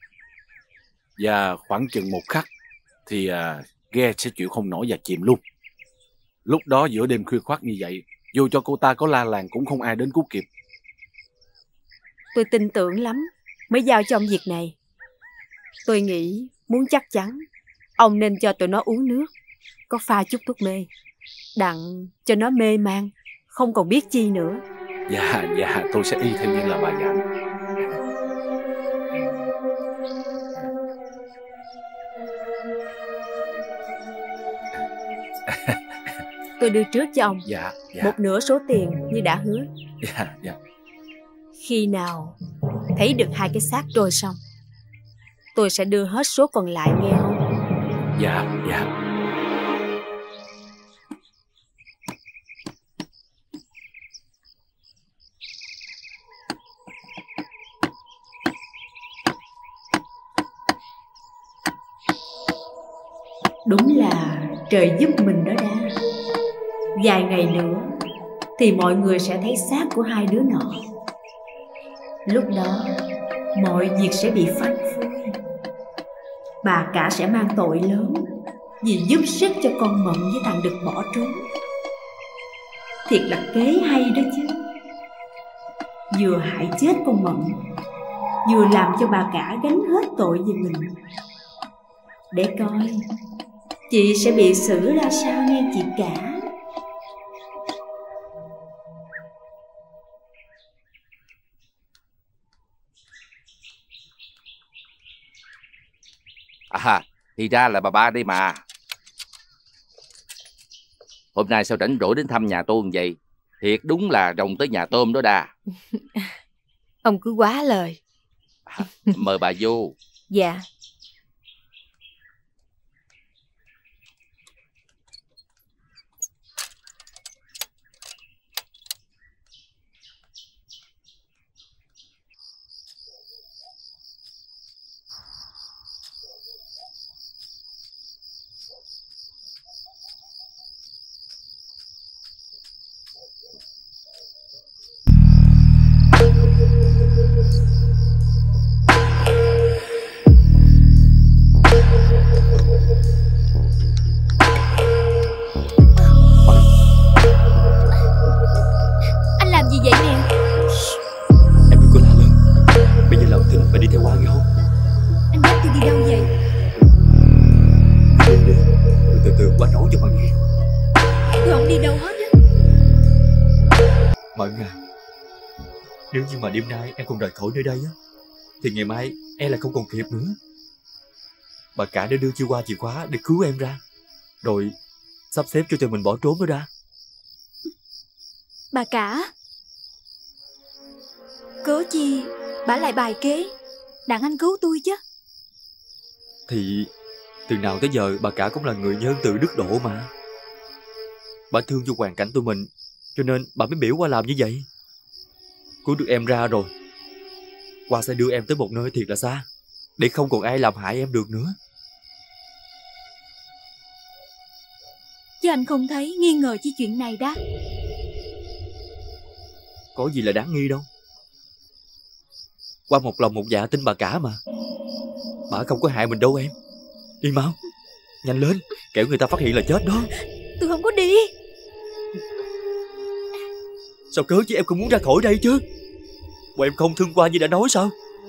Và khoảng chừng một khắc thì ghe sẽ chịu không nổi và chìm luôn. Lúc đó giữa đêm khuya khoắt như vậy, dù cho cô ta có la làng cũng không ai đến cứu kịp. Tôi tin tưởng lắm mới giao cho ông việc này. Tôi nghĩ muốn chắc chắn, ông nên cho tụi nó uống nước, có pha chút thuốc mê, đặng cho nó mê man, không còn biết chi nữa. Dạ, tôi sẽ y theo như là bà dặn. Tôi đưa trước cho ông Dạ. một nửa số tiền như đã hứa. Dạ. Khi nào thấy được 2 cái xác trôi sông, tôi sẽ đưa hết số còn lại, nghe không? Dạ, dạ. Đúng là trời giúp mình đó đã. Vài ngày nữa thì mọi người sẽ thấy xác của 2 đứa nọ. Lúc đó mọi việc sẽ bị phanh phui. Bà cả sẽ mang tội lớn vì giúp sức cho con Mận với thằng Đực bỏ trốn. Thiệt là kế hay đó chứ. Vừa hại chết con Mận, vừa làm cho bà cả gánh hết tội về mình. Để coi chị sẽ bị xử ra sao nghe chị cả. À, thì ra là bà ba đây mà. Hôm nay sao rảnh rỗi đến thăm nhà tôi vậy? Thiệt đúng là rồng tới nhà tôm đó đà. Ông cứ quá lời. Mời bà vô. Dạ. Nếu như mà đêm nay em còn rời khỏi nơi đây á, thì ngày mai em là không còn kịp nữa. Bà cả đã đưa Chiêu qua chìa khóa để cứu em ra, rồi sắp xếp cho tụi mình bỏ trốn nữa ra. Bà cả, cớ chi bả lại bài kế đặng anh cứu tôi chứ. Thì từ nào tới giờ bà cả cũng là người nhân từ đức độ mà. Bà thương cho hoàn cảnh tụi mình, cho nên bà mới biểu qua làm như vậy. Cứu được em ra rồi, qua sẽ đưa em tới một nơi thiệt là xa, để không còn ai làm hại em được nữa. Chứ anh không thấy nghi ngờ chi chuyện này đó. Có gì là đáng nghi đâu. Qua một lòng một dạ tin bà cả mà. Bà không có hại mình đâu em. Đi mau, nhanh lên, kẻo người ta phát hiện là chết đó. Tôi không có đi. Sao cớ chứ em không muốn ra khỏi đây chứ? Bộ em không thương Qua như đã nói sao?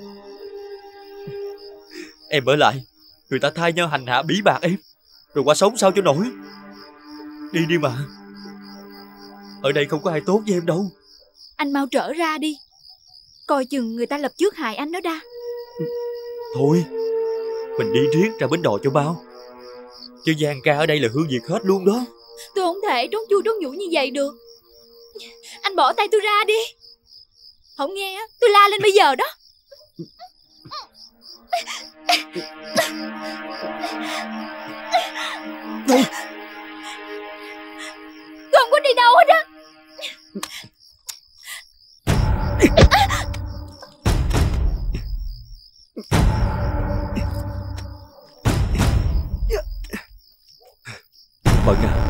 Em ở lại, người ta thay nhau hành hạ bí bạc em, rồi Qua sống sao cho nổi. Đi đi mà. Ở đây không có ai tốt với em đâu. Anh mau trở ra đi, coi chừng người ta lập trước hại anh đó đa. Thôi, mình đi riết ra bến đò cho bao. Chứ Giang ca ở đây là hư việc hết luôn đó. Tôi không thể trốn chui trốn nhủ như vậy được. Anh bỏ tay tôi ra đi. Không nghe tôi la lên bây giờ đó. Tôi không có đi đâu hết á. Mận à,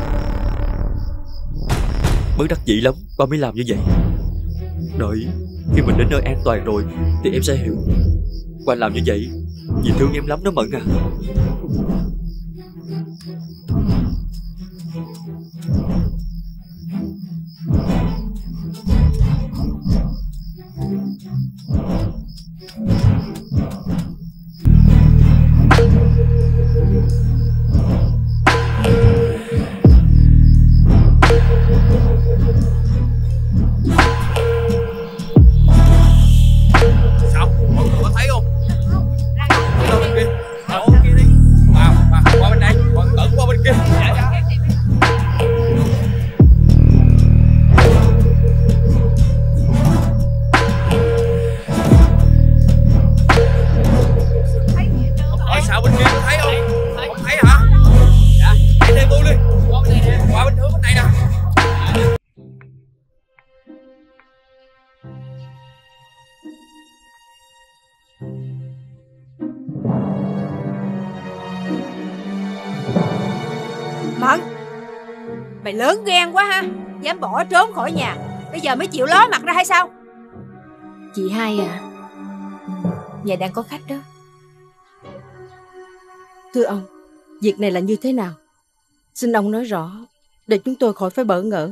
bất đắc dĩ lắm ba mới làm như vậy. Đợi khi mình đến nơi an toàn rồi thì em sẽ hiểu. Qua làm như vậy vì thương em lắm đó Mận à. Mày lớn gan quá ha, dám bỏ trốn khỏi nhà, bây giờ mới chịu ló mặt ra hay sao? Chị hai à, nhà đang có khách đó. Thưa ông, việc này là như thế nào? Xin ông nói rõ để chúng tôi khỏi phải bỡ ngỡ.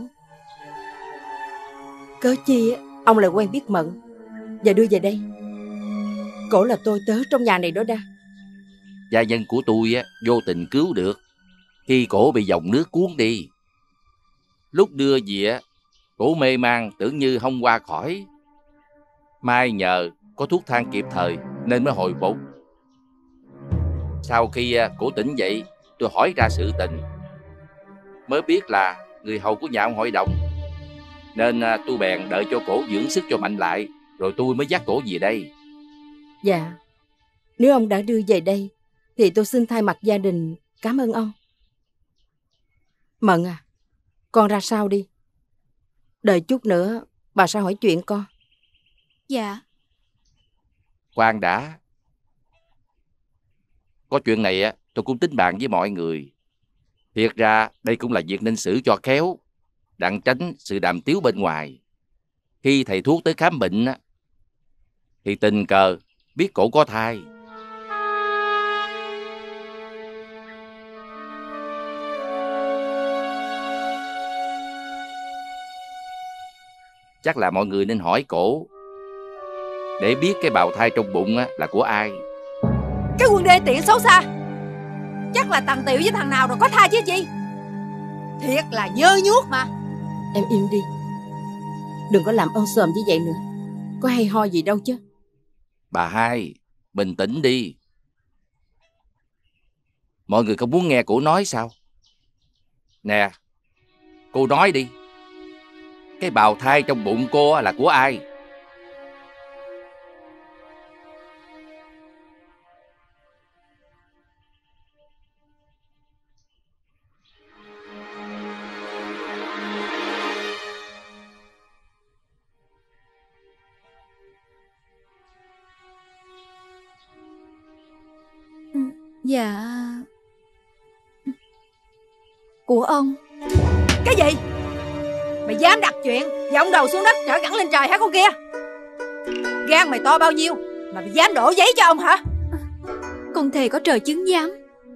Cớ chi ông lại quen biết Mận và đưa về đây? Cổ là tôi tớ trong nhà này đó đa. Gia nhân của tôi vô tình cứu được khi cổ bị dòng nước cuốn đi. Lúc đưa về cổ mê man tưởng như không qua khỏi. May nhờ có thuốc thang kịp thời nên mới hồi phục. Sau khi cổ tỉnh dậy, tôi hỏi ra sự tình, mới biết là người hầu của nhà ông hội đồng. Nên tôi bèn đợi cho cổ dưỡng sức cho mạnh lại, rồi tôi mới dắt cổ về đây. Dạ, nếu ông đã đưa về đây thì tôi xin thay mặt gia đình cảm ơn ông. Mận à, con ra sau đi. Đợi chút nữa bà sẽ hỏi chuyện con. Dạ. Khoan đã. Có chuyện này tôi cũng tính bàn với mọi người. Thiệt ra đây cũng là việc nên xử cho khéo, đặng tránh sự đàm tiếu bên ngoài. Khi thầy thuốc tới khám bệnh thì tình cờ biết cổ có thai. Chắc là mọi người nên hỏi cổ để biết cái bào thai trong bụng là của ai. Cái quân đê tiện xấu xa, chắc là thằng Tiểu với thằng nào rồi có thai chứ gì. Thiệt là nhơ nhuốc mà. Em im đi, đừng có làm ơn sờm như vậy nữa. Có hay ho gì đâu chứ. Bà hai, bình tĩnh đi. Mọi người không muốn nghe cổ nói sao? Nè, cô nói đi. Cái bào thai trong bụng cô là của ai? Dạ, của ông. Cái gì? Mày dám đặt chuyện giọng đầu xuống đất trở gẳng lên trời hả con kia? Gan mày to bao nhiêu mà mày dám đổ giấy cho ông hả? Con thề có trời chứng giám,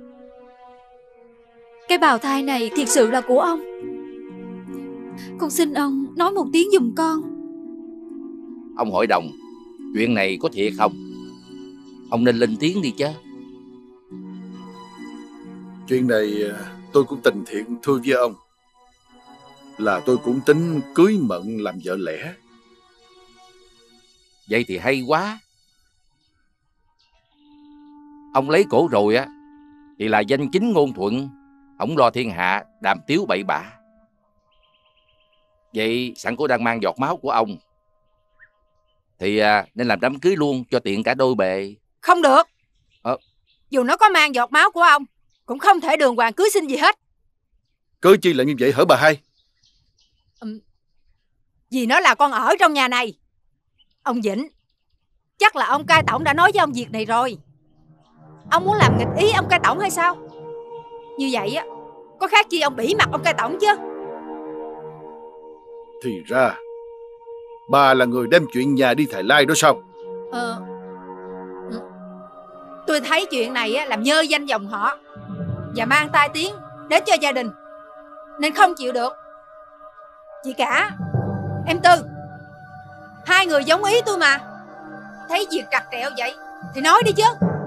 cái bào thai này thiệt sự là của ông. Con xin ông nói một tiếng giùm con. Ông hội đồng, chuyện này có thiệt không? Ông nên lên tiếng đi chứ. Chuyện này tôi cũng tình thiện thưa với ông, là tôi cũng tính cưới Mận làm vợ lẽ. Vậy thì hay quá. Ông lấy cổ rồi thì là danh chính ngôn thuận, không lo thiên hạ đàm tiếu bậy bạ. Vậy sẵn cổ đang mang giọt máu của ông thì nên làm đám cưới luôn cho tiện cả đôi bề. Không được. Dù nó có mang giọt máu của ông cũng không thể đường hoàng cưới xin gì hết. Cớ chi là như vậy hả bà hai? Vì nó là con ở trong nhà này. Ông Vĩnh, chắc là ông cai tổng đã nói với ông việc này rồi. Ông muốn làm nghịch ý ông cai tổng hay sao? Như vậy có khác chi ông bỉ mặt ông cai tổng chứ. Thì ra bà là người đem chuyện nhà đi Thầy Lai đó sao? Tôi thấy chuyện này làm nhơ danh dòng họ và mang tai tiếng đến cho gia đình, nên không chịu được. Chị cả, em Tư, hai người giống ý tôi mà. Thấy việc trặc trẹo vậy thì nói đi chứ.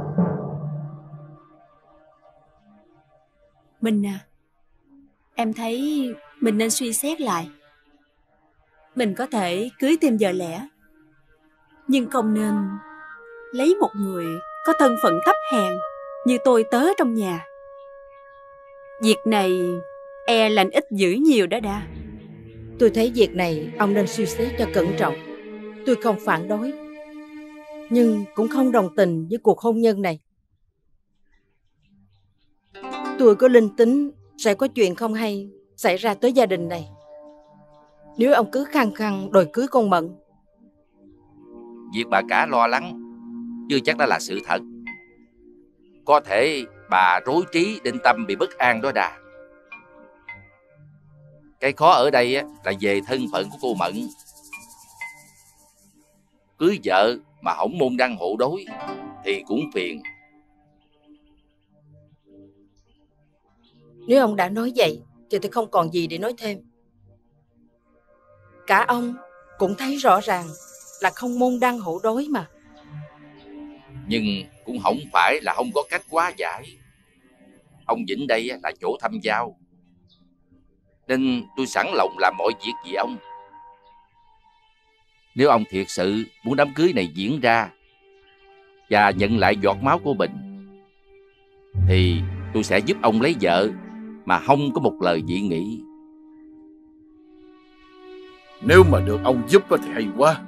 Mình à, em thấy mình nên suy xét lại. Mình có thể cưới thêm vợ lẽ, nhưng không nên lấy một người có thân phận thấp hèn như tôi tớ trong nhà. Việc này e lành ít dữ nhiều đó đa. Tôi thấy việc này ông nên suy xét cho cẩn trọng. Tôi không phản đối, nhưng cũng không đồng tình với cuộc hôn nhân này. Tôi có linh tính sẽ có chuyện không hay xảy ra tới gia đình này nếu ông cứ khăng khăng đòi cưới con Mận. Việc bà cả lo lắng chưa chắc đã là sự thật. Có thể bà rối trí định tâm bị bất an đó đà. Cái khó ở đây á, là về thân phận của cô Mận. Cưới vợ mà hổng môn đăng hộ đối thì cũng phiền. Nếu ông đã nói vậy thì tôi không còn gì để nói thêm. Cả ông cũng thấy rõ ràng là không môn đăng hộ đối mà. Nhưng cũng không phải là không có cách hóa giải. Ông Vĩnh đây là chỗ thăm giao, nên tôi sẵn lòng làm mọi việc vì ông. Nếu ông thiệt sự muốn đám cưới này diễn ra và nhận lại giọt máu của mình, thì tôi sẽ giúp ông lấy vợ mà không có một lời dị nghị. Nếu mà được ông giúp thì hay quá.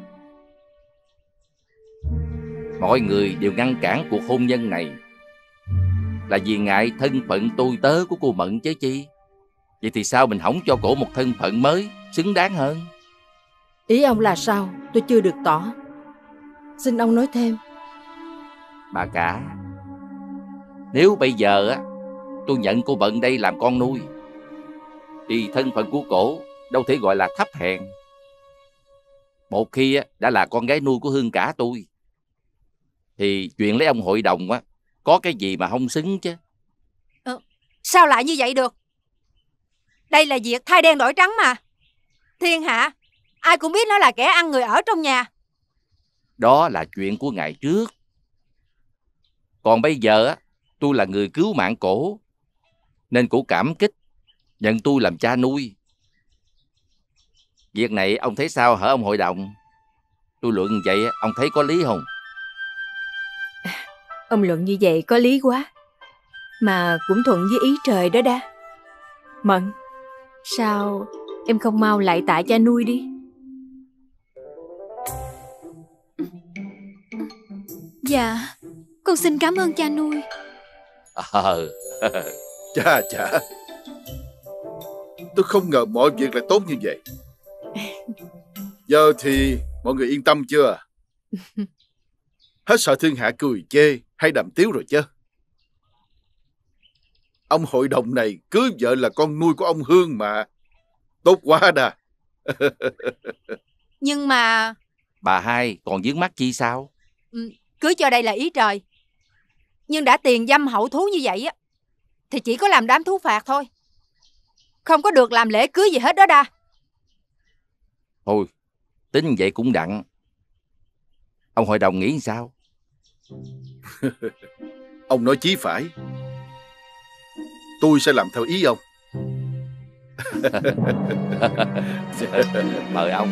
Mọi người đều ngăn cản cuộc hôn nhân này là vì ngại thân phận tôi tớ của cô Mận chứ chi. Vậy thì sao mình không cho cổ một thân phận mới xứng đáng hơn? Ý ông là sao? Tôi chưa được tỏ. Xin ông nói thêm. Bà cả, nếu bây giờ á tôi nhận cô Mận đây làm con nuôi, thì thân phận của cổ đâu thể gọi là thấp hèn. Một khi đã là con gái nuôi của Hương cả tôi, thì chuyện lấy ông hội đồng á có cái gì mà không xứng chứ. Sao lại như vậy được? Đây là việc thay đen đổi trắng mà. Thiên hạ ai cũng biết nó là kẻ ăn người ở trong nhà. Đó là chuyện của ngày trước. Còn bây giờ á, tôi là người cứu mạng cổ, nên cổ cảm kích nhận tôi làm cha nuôi. Việc này ông thấy sao hả ông hội đồng? Tôi luận vậy ông thấy có lý không? Ông luận như vậy có lý quá, mà cũng thuận với ý trời đó đa. Mận, sao em không mau lại tạ cha nuôi đi? Dạ, con xin cảm ơn cha nuôi. Chà, tôi không ngờ mọi việc lại tốt như vậy. Giờ thì mọi người yên tâm chưa? Hết sợ thiên hạ cười chê hay đàm tiếu rồi chứ? Ông hội đồng này cưới vợ là con nuôi của ông Hương mà. Tốt quá đà. Nhưng mà... Bà hai còn vướng mắc chi sao? Cưới cho đây là ý trời. Nhưng đã tiền dâm hậu thú như vậy á, thì chỉ có làm đám thú phạt thôi, không có được làm lễ cưới gì hết đó đa. Thôi, tính vậy cũng đặng. Ông hội đồng nghĩ sao? Ông nói chí phải. Tôi sẽ làm theo ý ông. Mời ông.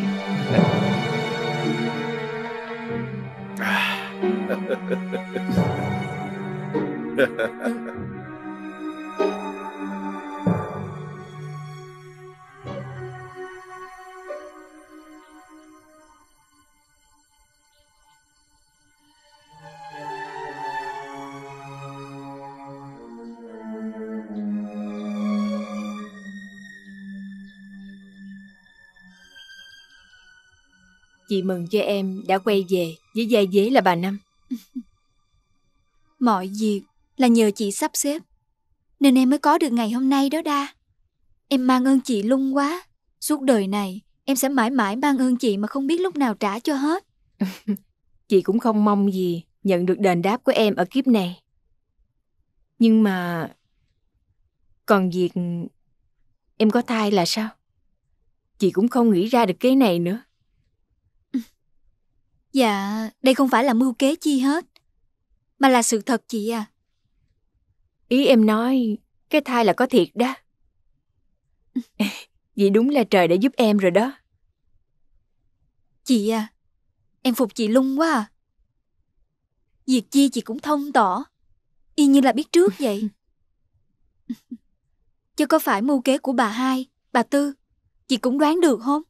Chị mừng cho em đã quay về với vai vế là bà Năm. Mọi việc là nhờ chị sắp xếp, nên em mới có được ngày hôm nay đó đa. Em mang ơn chị lung quá. Suốt đời này em sẽ mãi mãi mang ơn chị mà không biết lúc nào trả cho hết. Chị cũng không mong gì nhận được đền đáp của em ở kiếp này. Nhưng mà... còn việc em có thai là sao? Chị cũng không nghĩ ra được cái này nữa. Dạ, đây không phải là mưu kế chi hết, mà là sự thật chị à. Ý em nói cái thai là có thiệt đó. Vậy đúng là trời đã giúp em rồi đó. Chị à, em phục chị lung quá à. Việc chi chị cũng thông tỏ, y như là biết trước vậy. Chứ có phải mưu kế của bà hai, bà Tư, chị cũng đoán được không?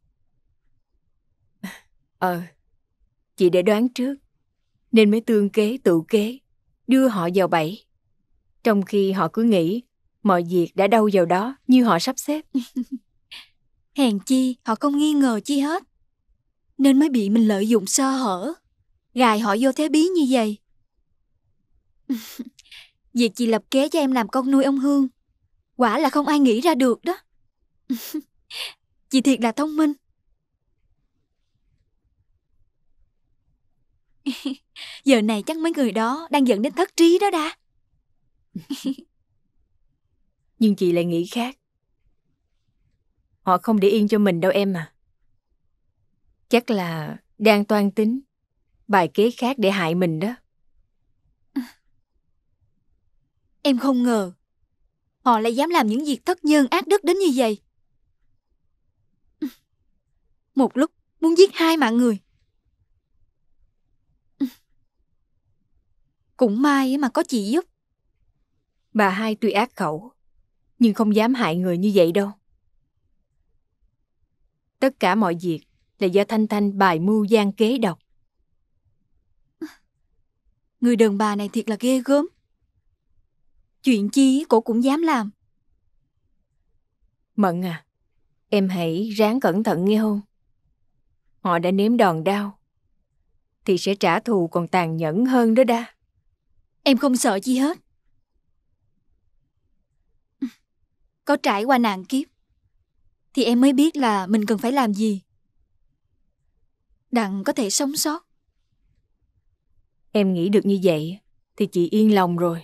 Chị đã đoán trước, nên mới tương kế tự kế, đưa họ vào bẫy. Trong khi họ cứ nghĩ mọi việc đã đâu vào đó như họ sắp xếp. Hèn chi họ không nghi ngờ chi hết, nên mới bị mình lợi dụng sơ hở, gài họ vô thế bí như vậy. Việc chị lập kế cho em làm con nuôi ông Hương, quả là không ai nghĩ ra được đó. Chị thiệt là thông minh. Giờ này chắc mấy người đó đang dẫn đến thất trí đó đã. Nhưng chị lại nghĩ khác. Họ không để yên cho mình đâu em à. Chắc là đang toan tính bài kế khác để hại mình đó. Em không ngờ họ lại dám làm những việc thất nhân ác đức đến như vậy. Một lúc muốn giết 2 mạng người. Cũng may mà có chị giúp. Bà hai tuy ác khẩu, nhưng không dám hại người như vậy đâu. Tất cả mọi việc là do Thanh Thanh bài mưu gian kế độc. Người đàn bà này thiệt là ghê gớm. Chuyện chi cổ cũng dám làm. Mận à, em hãy ráng cẩn thận nghe không? Họ đã nếm đòn đau thì sẽ trả thù còn tàn nhẫn hơn đó đa. Em không sợ chi hết. Có trải qua nạn kiếp thì em mới biết là mình cần phải làm gì đặng có thể sống sót. Em nghĩ được như vậy thì chị yên lòng rồi.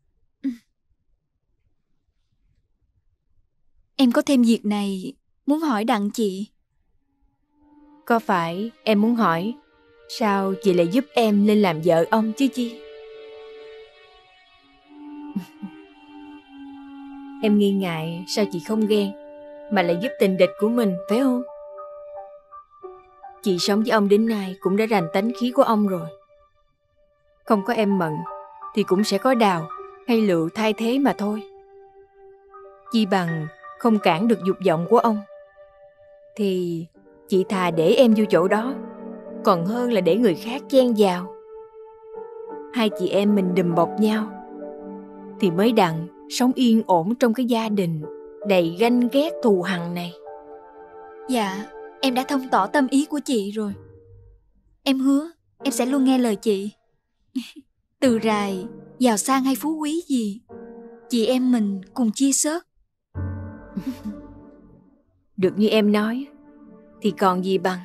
Em có thêm việc này muốn hỏi đặng chị. Có phải em muốn hỏi sao chị lại giúp em lên làm vợ ông chứ chi? Em nghi ngại sao chị không ghen mà lại giúp tình địch của mình, phải không? Chị sống với ông đến nay cũng đã rành tánh khí của ông rồi. Không có em Mận thì cũng sẽ có Đào hay Lựu thay thế mà thôi. Chi bằng không cản được dục vọng của ông thì chị thà để em vô chỗ đó còn hơn là để người khác chen vào. Hai chị em mình đùm bọc nhau thì mới đặng sống yên ổn trong cái gia đình đầy ganh ghét thù hằn này. Dạ, em đã thông tỏ tâm ý của chị rồi. Em hứa em sẽ luôn nghe lời chị. Từ rài, giàu sang hay phú quý gì, chị em mình cùng chia sớt. Được như em nói thì còn gì bằng.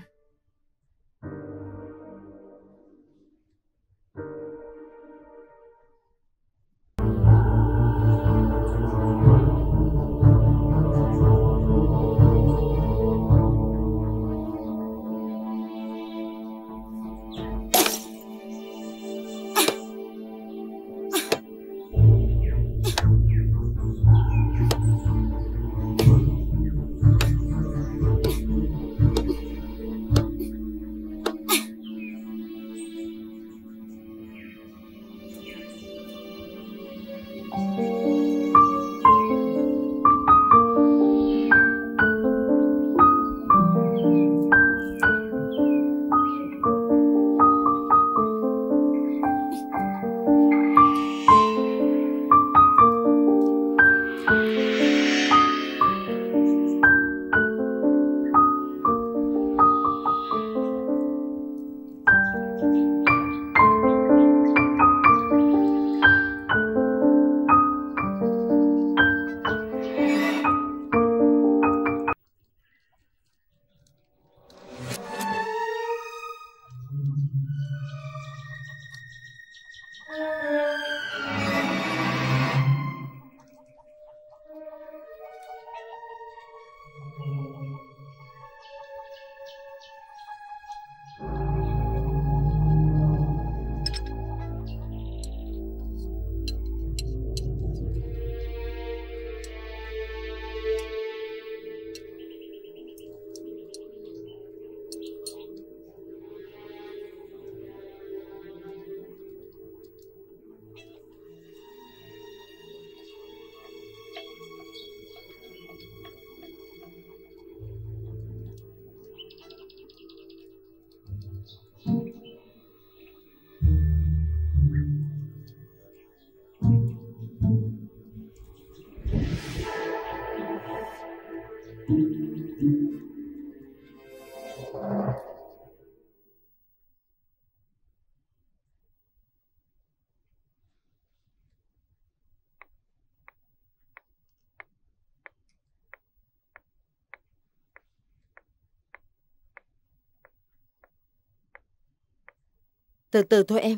Từ từ thôi em.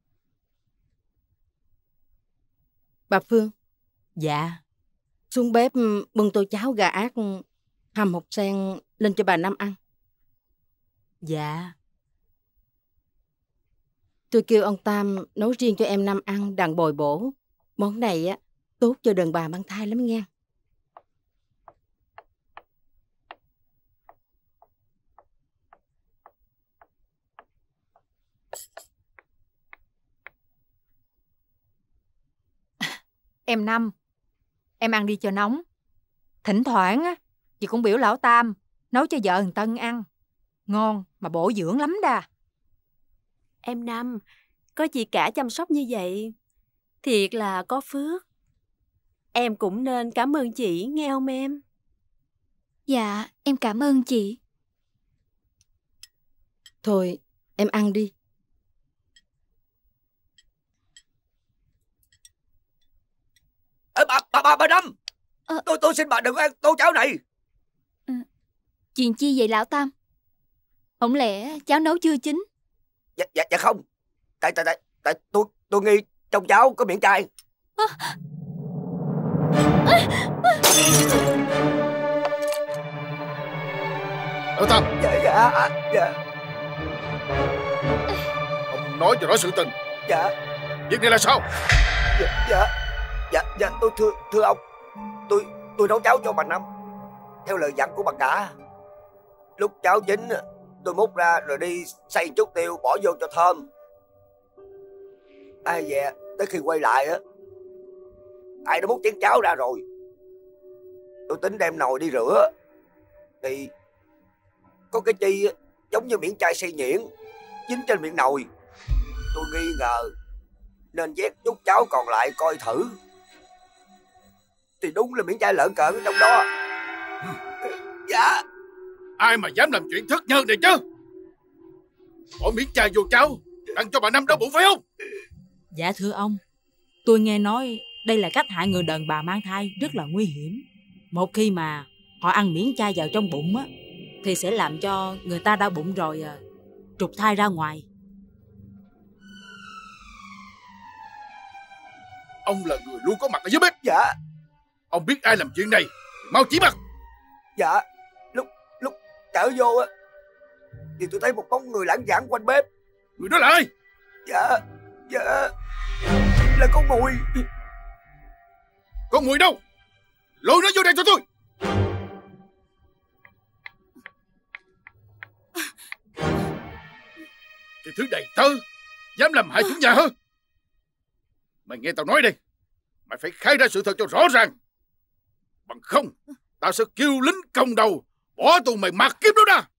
Bà Phương. Dạ. Xuống bếp bưng tô cháo gà ác hầm hột sen lên cho bà Năm ăn. Dạ. Tôi kêu ông Tam nấu riêng cho em Năm ăn đặng bồi bổ. Món này á tốt cho đàn bà mang thai lắm nghe. Em Năm, em ăn đi cho nóng. Thỉnh thoảng á, chị cũng biểu lão Tam nấu cho vợ thằng Tân ăn. Ngon mà bổ dưỡng lắm đà. Em Năm, có chị cả chăm sóc như vậy, thiệt là có phước. Em cũng nên cảm ơn chị, nghe không em? Dạ, em cảm ơn chị. Thôi, em ăn đi. Bà Năm, tôi xin bà đừng ăn tô cháo này. Chuyện chi vậy lão Tam? Không lẽ cháo nấu chưa chín? Dạ không. Tại tôi nghi trong cháo có miệng chai. Lão Tam. Dạ. Ông nói cho rõ sự tình. Dạ. Việc này là sao? Dạ tôi thưa ông, tôi nấu cháo cho bà Năm theo lời dặn của bà cả. Lúc cháo chín tôi múc ra rồi đi xay chút tiêu bỏ vô cho thơm. Ai về tới khi quay lại á, ai đã múc chén cháo ra rồi. Tôi tính đem nồi đi rửa thì có cái chi giống như miệng chai xay nhuyễn dính trên miệng nồi. Tôi nghi ngờ nên vét chút cháo còn lại coi thử, thì đúng là miếng chai lợn cợn ở trong đó. Dạ. Ai mà dám làm chuyện thất nhân này chứ? Bỏ miếng chai vô cháo ăn cho bà Năm đau bụng phải không? Dạ thưa ông, tôi nghe nói đây là cách hại người đàn bà mang thai rất là nguy hiểm. Một khi mà họ ăn miếng chai vào trong bụng á, thì sẽ làm cho người ta đau bụng rồi trục thai ra ngoài. Ông là người luôn có mặt ở dưới bếp. Dạ. Ông biết ai làm chuyện này, mau chỉ mặt. Dạ. Lúc trở vô á thì tôi thấy một bóng người lãng vãng quanh bếp. Người đó là ai? Dạ là con Mùi. Con Mùi đâu? Lôi nó vô đây cho tôi. Cái thứ đầy tớ dám làm hại chủ nhà hả? Mày nghe tao nói đây, mày phải khai ra sự thật cho rõ ràng. Bằng không tao sẽ kêu lính công đầu bỏ tù mày mặc kiếp đó ra.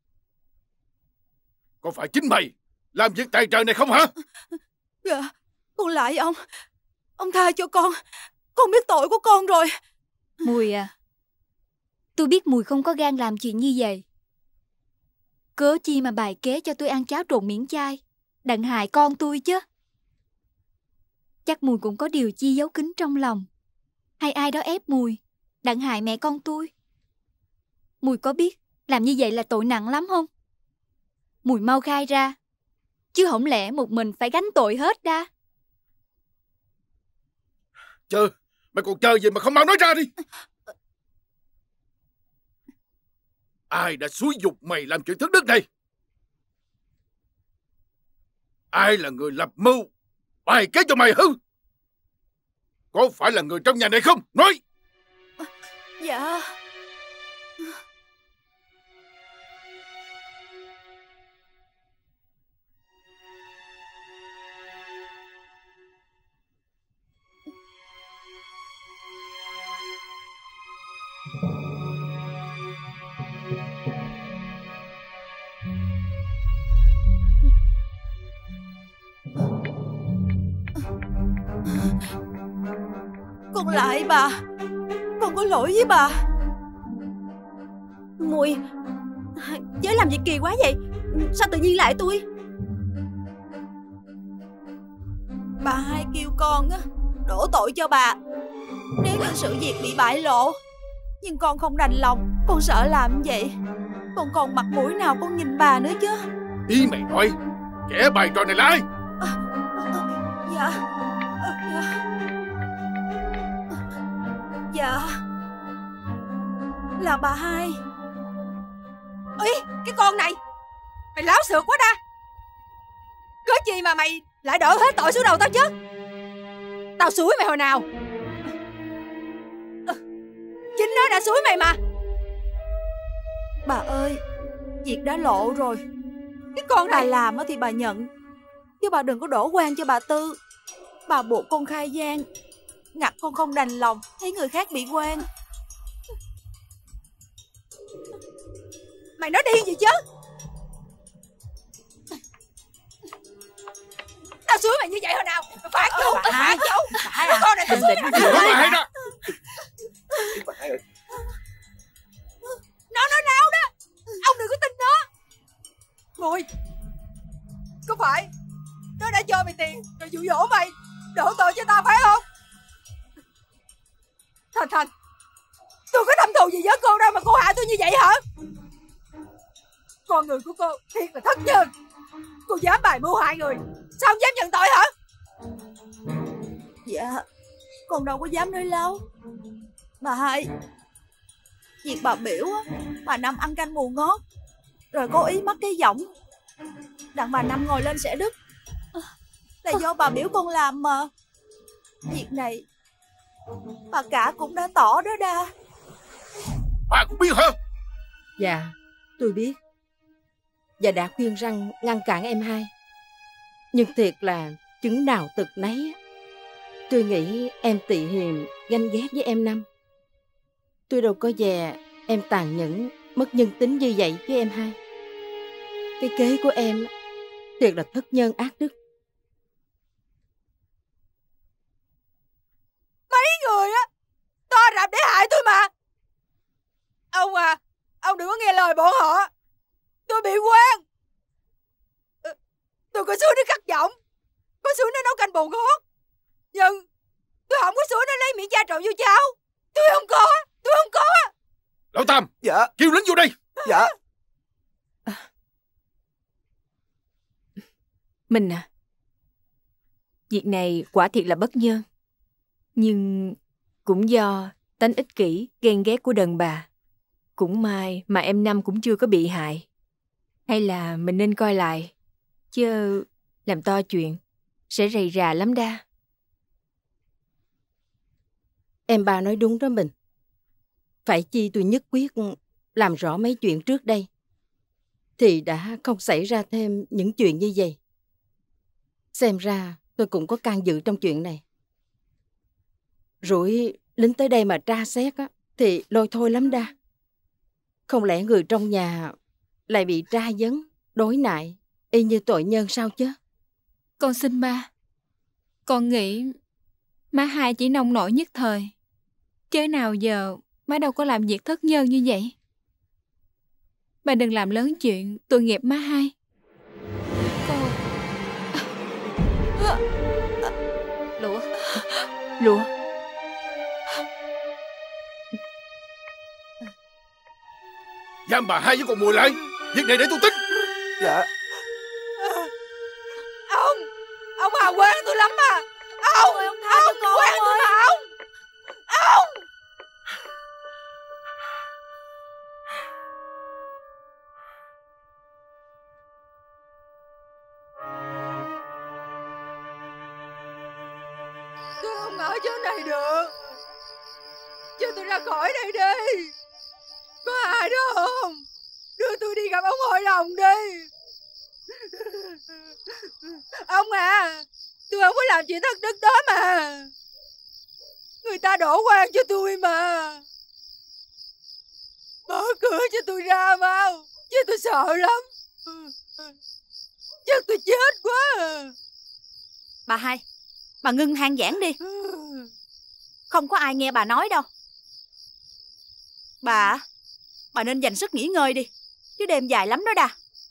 Có phải chính mày làm việc tài trời này không hả? Dạ, con lại ông tha cho con biết tội của con rồi. Mùi à, tôi biết Mùi không có gan làm chuyện như vậy. Cớ chi mà bày kế cho tôi ăn cháo trộn miễn chai, đặng hại con tôi chứ. Chắc Mùi cũng có điều chi giấu kín trong lòng, hay ai đó ép Mùi đặng hại mẹ con tôi. Mùi có biết làm như vậy là tội nặng lắm không? Mùi mau khai ra, chứ không lẽ một mình phải gánh tội hết ra. Mày còn chờ gì mà không mau nói ra đi. Ai đã xúi giục mày làm chuyện thất đức này? Ai là người lập mưu bày kế cho mày hư? Có phải là người trong nhà này không? Nói. Dạ. Con lại bà, con có lỗi với bà. Mùi, chớ làm gì kỳ quá vậy? Sao tự nhiên lại tôi? Bà hai kêu con á đổ tội cho bà nếu như sự việc bị bại lộ, nhưng con không đành lòng, con sợ làm vậy con còn mặt mũi nào con nhìn bà nữa chứ. Ý mày nói kẻ bày trò này là ai? Dạ là bà hai. Ý, cái con này mày láo xược quá đa. Cớ chi mà mày lại đổ hết tội xuống đầu tao chứ? Tao xúi mày hồi nào? Chính nó đã xúi mày mà. Bà ơi, việc đã lộ rồi. Cái con này bà làm thì bà nhận, chứ bà đừng có đổ oan cho bà Tư. Bà buộc con khai gian, ngặt con không đành lòng thấy người khác bị oan. Mày nói điên gì chứ? Tao xúi mày như vậy hồi nào? Phạt chú, phạt chú. Cái con này tao xúi mày hồi nào? Bà hai ơi, nó nói láo đó. Ông đừng có tin nó. Mùi, có phải nó đã cho mày tiền rồi dụ dỗ mày đổ tội cho tao phải không? Thành, tôi có thâm thù gì với cô đâu mà cô hại tôi như vậy hả? Con người của cô thiệt là thất nhân. Cô dám bài mưu hại người, sao không dám nhận tội hả? Dạ, con đâu có dám nói láo. Bà hai, việc bà biểu bà Năm ăn canh mù ngót rồi cố ý mất cái giọng, đặng bà Năm ngồi lên sẽ đứt, là do bà biểu con làm mà. Việc này bà cả cũng đã tỏ đó đa. Bà cũng biết hả? Dạ, tôi biết. Và đã khuyên răng ngăn cản em hai. Nhưng thiệt là chứng nào tật nấy. Tôi nghĩ em tị hiềm ganh ghét với em Năm. Tôi đâu có dè em tàn nhẫn mất nhân tính như vậy với em hai. Cái kế của em thiệt là thất nhân ác đức. Mấy người á to rạp để hại tôi mà. Ông à, ông đừng có nghe lời bọn họ. Tôi bị quan. Tôi có xuống nó cắt giọng, có xuống nó nấu canh bồ ngót, nhưng tôi không có xuống nó lấy miệng cha trộn vô cháo. Tôi không có. Lão Tam, dạ, kêu lính vô đây. dạ. Mình à, việc này quả thiệt là bất nhân. Nhưng cũng do tánh ích kỷ, ghen ghét của đàn bà. Cũng may mà em Năm cũng chưa có bị hại. Hay là mình nên coi lại, chứ làm to chuyện sẽ rầy rà lắm đa. Em ba nói đúng đó mình. Phải chi tôi nhất quyết làm rõ mấy chuyện trước đây, thì đã không xảy ra thêm những chuyện như vậy. Xem ra tôi cũng có can dự trong chuyện này. Rủi lính tới đây mà tra xét á, thì lôi thôi lắm đa. Không lẽ người trong nhà lại bị tra vấn, đối nại, y như tội nhân sao chứ? Con xin ba. Con nghĩ má hai chỉ nông nổi nhất thời, chứ nào giờ má đâu có làm việc thất nhân như vậy. Bà đừng làm lớn chuyện tội nghiệp má hai. Lụa. Giam bà hai với con Mùi lại. Việc này để tôi tính. Dạ. Ông Hà quen tôi lắm mà. Ông quen tôi mà ông. Tôi không ở chỗ này được. Cho tôi ra khỏi đây đi. Có ai đó không? Đưa tôi đi gặp ông hội đồng đi. Ông à, tôi không có làm chuyện thất đức đó mà. Người ta đổ oan cho tôi mà. Mở cửa cho tôi ra mau, chứ tôi sợ lắm. Chắc tôi chết quá. Bà hai, bà ngưng than vãn đi. Không có ai nghe bà nói đâu. Bà nên dành sức nghỉ ngơi đi, chứ đêm dài lắm đó đà.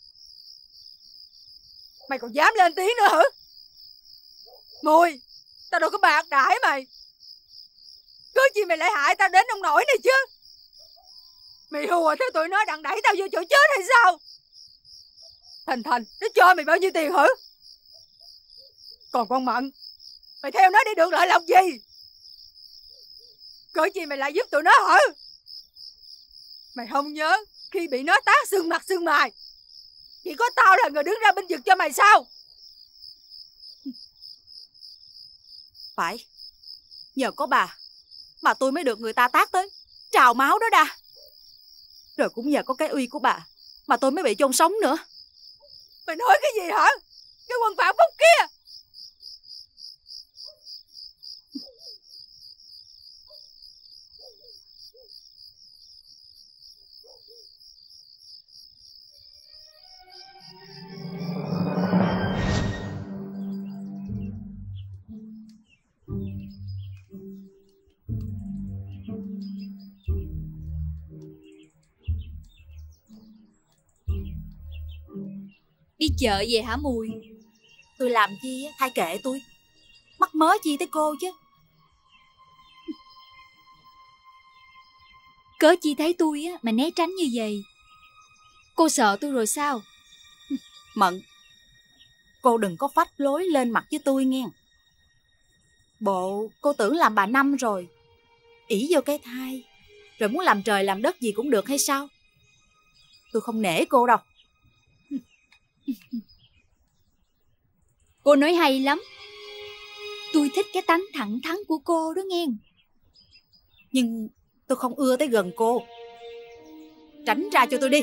Mày còn dám lên tiếng nữa hả? Mùi, tao đâu có bạc đãi mày. Cứ chi mày lại hại tao đến nông nỗi này chứ? Mày hùa theo tụi nó đặng đẩy tao vô chỗ chết hay sao? Thành nó cho mày bao nhiêu tiền hả? Còn con Mận, Mày theo nó đi được lợi lộc gì? Cớ chi mày lại giúp tụi nó hả? Mày không nhớ khi bị nó tát xương mặt xương mày, chỉ có tao là người đứng ra binh vực cho mày sao? Phải, nhờ có bà mà tôi mới được người ta tát tới trào máu đó đa. Rồi cũng nhờ có cái uy của bà mà tôi mới bị chôn sống nữa. Mày nói cái gì hả? Cái quân phản phúc kia! Đi chợ về hả Mùi? Tôi làm chi á, thay kệ tôi. Mắc mớ chi tới cô chứ. Cớ chi thấy tôi á mà né tránh như vậy? Cô sợ tôi rồi sao? Mận, cô đừng có phách lối lên mặt với tôi nghe. Bộ cô tưởng làm bà Năm rồi, ỷ vô cái thai, rồi muốn làm trời làm đất gì cũng được hay sao? Tôi không nể cô đâu. Cô nói hay lắm. Tôi thích cái tánh thẳng thắn của cô đó nghe. Nhưng tôi không ưa tới gần cô. Tránh ra cho tôi đi.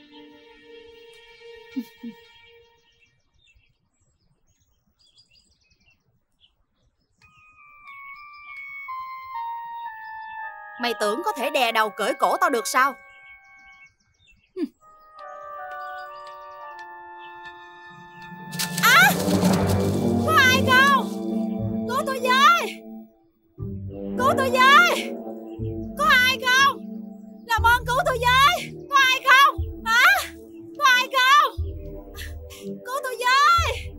Mày tưởng có thể đè đầu cởi cổ tao được sao? À! Có ai không? Cứu tôi với! Cứu tôi với! Có ai không? Làm ơn cứu tôi với! Có ai không? Hả? Có ai không? Cứu tôi với!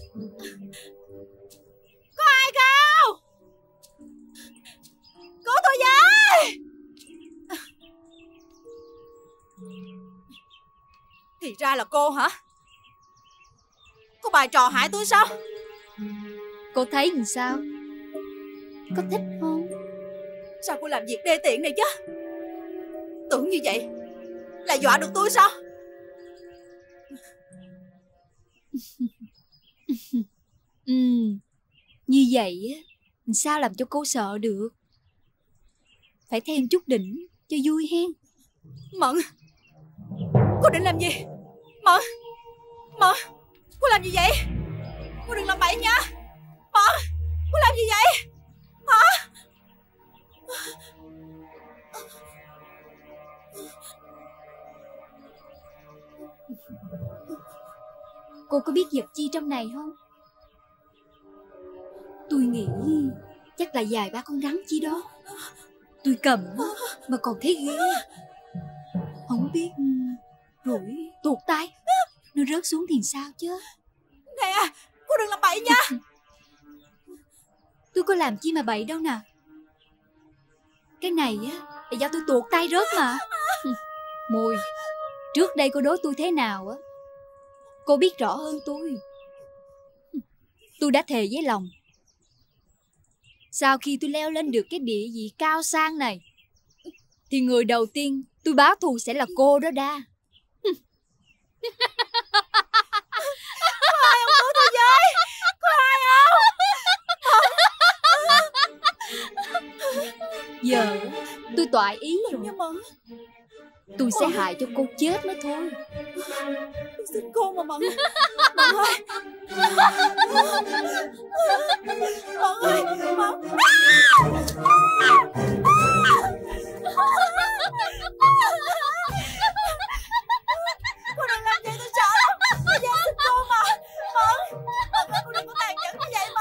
Có ai không? Cứu tôi với! Thì ra là cô hả? Cô bài trò hại tôi sao? Cô thấy làm sao? Có thích không? Sao cô làm việc đê tiện này chứ? Tưởng như vậy là dọa được tôi sao? Như vậy á, sao làm cho cô sợ được? Phải thêm chút đỉnh cho vui hen. Mận, cô định làm gì? Mận, Mận, cô làm gì vậy? Cô đừng làm bậy nha. Mận, cô làm gì vậy? Hả? Cô có biết vật chi trong này không? Tôi nghĩ chắc là vài ba con rắn chi đó. Tôi cầm mà còn thấy ghê. Không biết rủi tuột tay nó rớt xuống thì sao chứ. Nè, cô đừng làm bậy nha. Tôi có làm chi mà bậy đâu nè. Cái này á là do tôi tuột tay rớt mà. Mùi, trước đây cô đối tôi thế nào á, cô biết rõ hơn tôi. Tôi đã thề với lòng, sau khi tôi leo lên được cái địa vị cao sang này, thì người đầu tiên tôi báo thù sẽ là cô đó đa. Có ai không cứu tôi với? Có ai không? Giờ tôi toại ý rồi. Tôi sẽ hại cho cô chết mới thôi. Tôi xin cô mà Mận. Mận ơi. Mận ơi, Mận. Cô đừng làm vậy, tôi sợ lắm. Tôi van xin cô mà. Mận, Mận ơi, cô đừng có tàn nhẫn như vậy mà.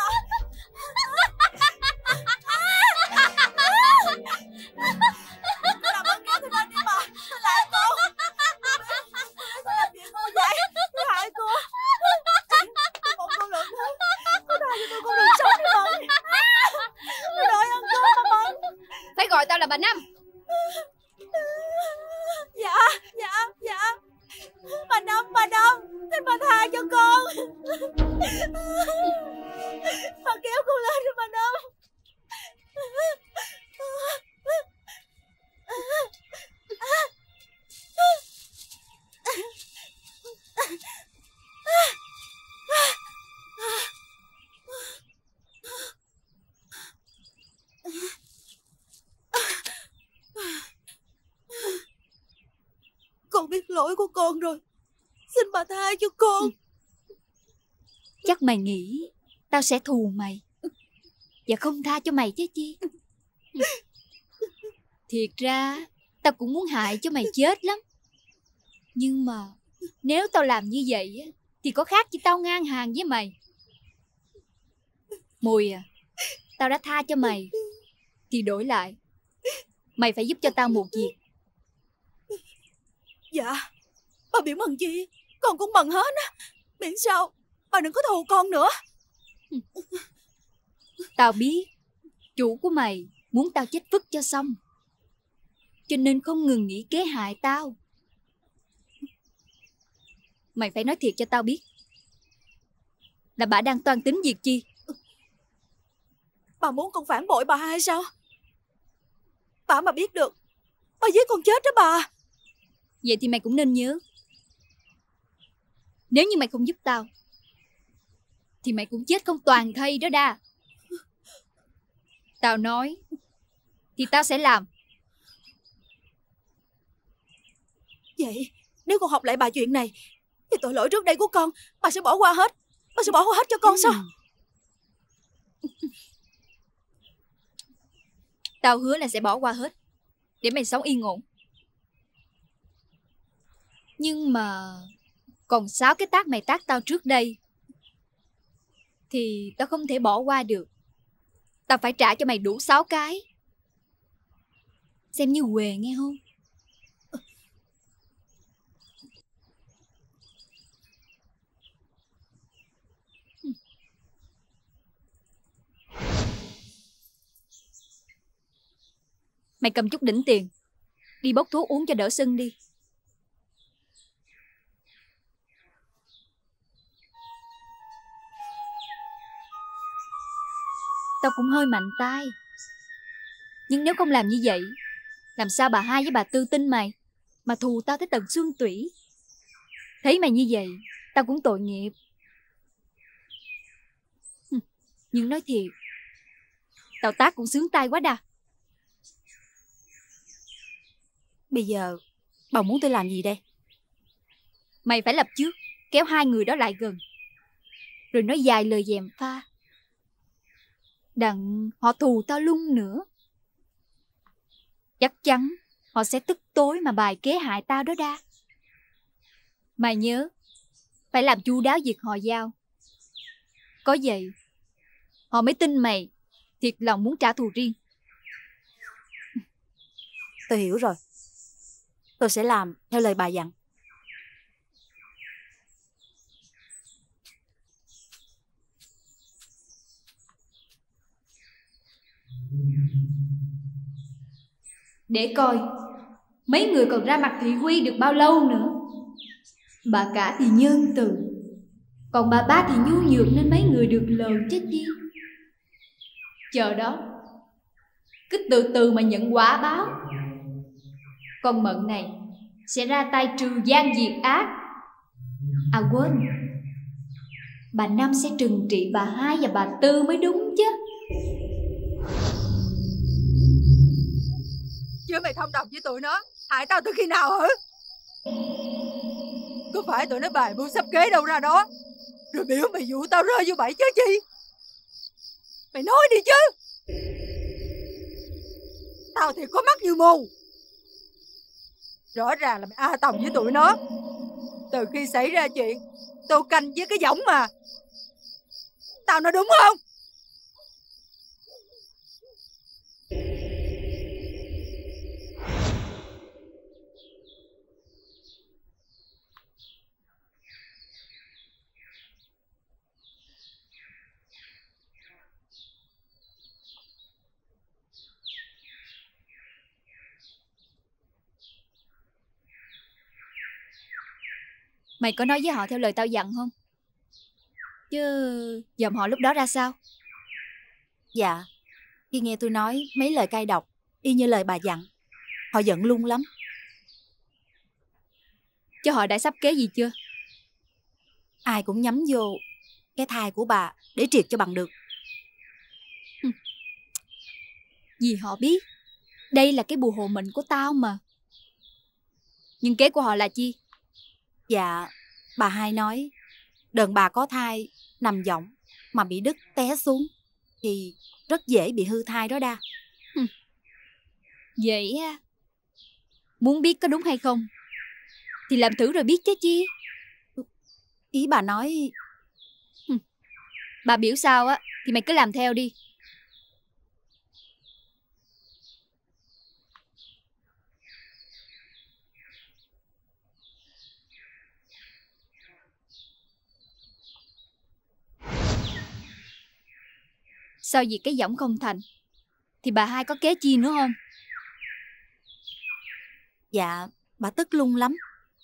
Cô làm ơn kéo tôi lên đi mà. Tôi lại cô. Tôi làm chuyện cô vậy. Tôi hại cô. Tôi một con lượng thứ. Cô tha cho tôi con đường sống đi Mận. Tôi đòi ăn cơm mà Mận. Phải gọi tao là bà Năm. Dạ, dạ, dạ. Bà Năm, xin bà tha cho con. Bà kéo con lên rồi mà Năm. Con biết lỗi của con rồi. Xin bà tha cho con. Chắc mày nghĩ tao sẽ thù mày và không tha cho mày chứ chi. Thiệt ra tao cũng muốn hại cho mày chết lắm. Nhưng mà nếu tao làm như vậy thì có khác chứ tao ngang hàng với mày. Mùi à, tao đã tha cho mày thì đổi lại mày phải giúp cho tao một việc. Dạ, bà biểu mần chi con cũng mần hết á. Miễn sao bà đừng có thù con nữa. Tao biết chủ của mày muốn tao chết vứt cho xong, cho nên không ngừng nghĩ kế hại tao. Mày phải nói thiệt cho tao biết là bà đang toan tính việc chi. Bà muốn con phản bội bà hay sao? Bà mà biết được bà giết con chết đó bà. Vậy thì mày cũng nên nhớ, nếu như mày không giúp tao thì mày cũng chết không toàn thây đó đa. Tao nói thì tao sẽ làm. Vậy nếu con học lại bà chuyện này thì tội lỗi trước đây của con bà sẽ bỏ qua hết. Bà sẽ bỏ qua hết cho con sao? Tao hứa là sẽ bỏ qua hết để mày sống yên ổn. Nhưng mà còn 6 cái tác mày tác tao trước đây thì tao không thể bỏ qua được. Tao phải trả cho mày đủ 6 cái. Xem như huề nghe không? Mày cầm chút đỉnh tiền, đi bốc thuốc uống cho đỡ sưng đi. Tao cũng hơi mạnh tay, nhưng nếu không làm như vậy, làm sao bà Hai với bà Tư tin mày mà thù tao tới tận xương tủy. Thấy mày như vậy, tao cũng tội nghiệp. Nhưng nói thiệt, tao tác cũng sướng tay quá đà. Bây giờ bà muốn tôi làm gì đây? Mày phải lập trước, kéo 2 người đó lại gần, rồi nói vài lời gièm pha, đặng họ thù tao lung nữa. Chắc chắn họ sẽ tức tối mà bài kế hại tao đó đa. Mày nhớ, phải làm chu đáo việc họ giao. Có vậy, họ mới tin mày thiệt lòng muốn trả thù riêng. Tôi hiểu rồi. Tôi sẽ làm theo lời bà dặn. Để coi mấy người còn ra mặt thị Huy được bao lâu nữa. Bà cả thì nhân từ, còn bà ba thì nhu nhược nên mấy người được lời chết chi. Chờ đó, cứ từ từ mà nhận quả báo. Con Mận này sẽ ra tay trừ gian diệt ác. À quên, bà Năm sẽ trừng trị bà Hai và bà Tư mới đúng chứ. Chứ mày thông đồng với tụi nó hại tao từ khi nào hả? Có phải tụi nó bài mưu sắp kế đâu ra đó rồi biểu mày dụ tao rơi vô bẫy chứ chi? Mày nói đi chứ. Tao thì có mắt như mù. Rõ ràng là mày tòng với tụi nó. Từ khi xảy ra chuyện tôi canh với cái võng mà. Tao nói đúng không? Mày có nói với họ theo lời tao dặn không? Chứ dòng họ lúc đó ra sao? Dạ, khi nghe tôi nói mấy lời cay độc, y như lời bà dặn, họ giận lung lắm. Chứ họ đã sắp kế gì chưa? Ai cũng nhắm vô cái thai của bà để triệt cho bằng được. Vì họ biết đây là cái bùa hộ mệnh của tao mà. Nhưng kế của họ là chi? Dạ, bà hai nói đàn bà có thai nằm võng mà bị đứt té xuống thì rất dễ bị hư thai đó đa. Vậy á, muốn biết có đúng hay không thì làm thử rồi biết chứ chi. Ý bà nói... Bà biểu sao á thì mày cứ làm theo đi. Sao việc cái võng không thành thì bà hai có kế chi nữa không? Dạ, bà tức lung lắm.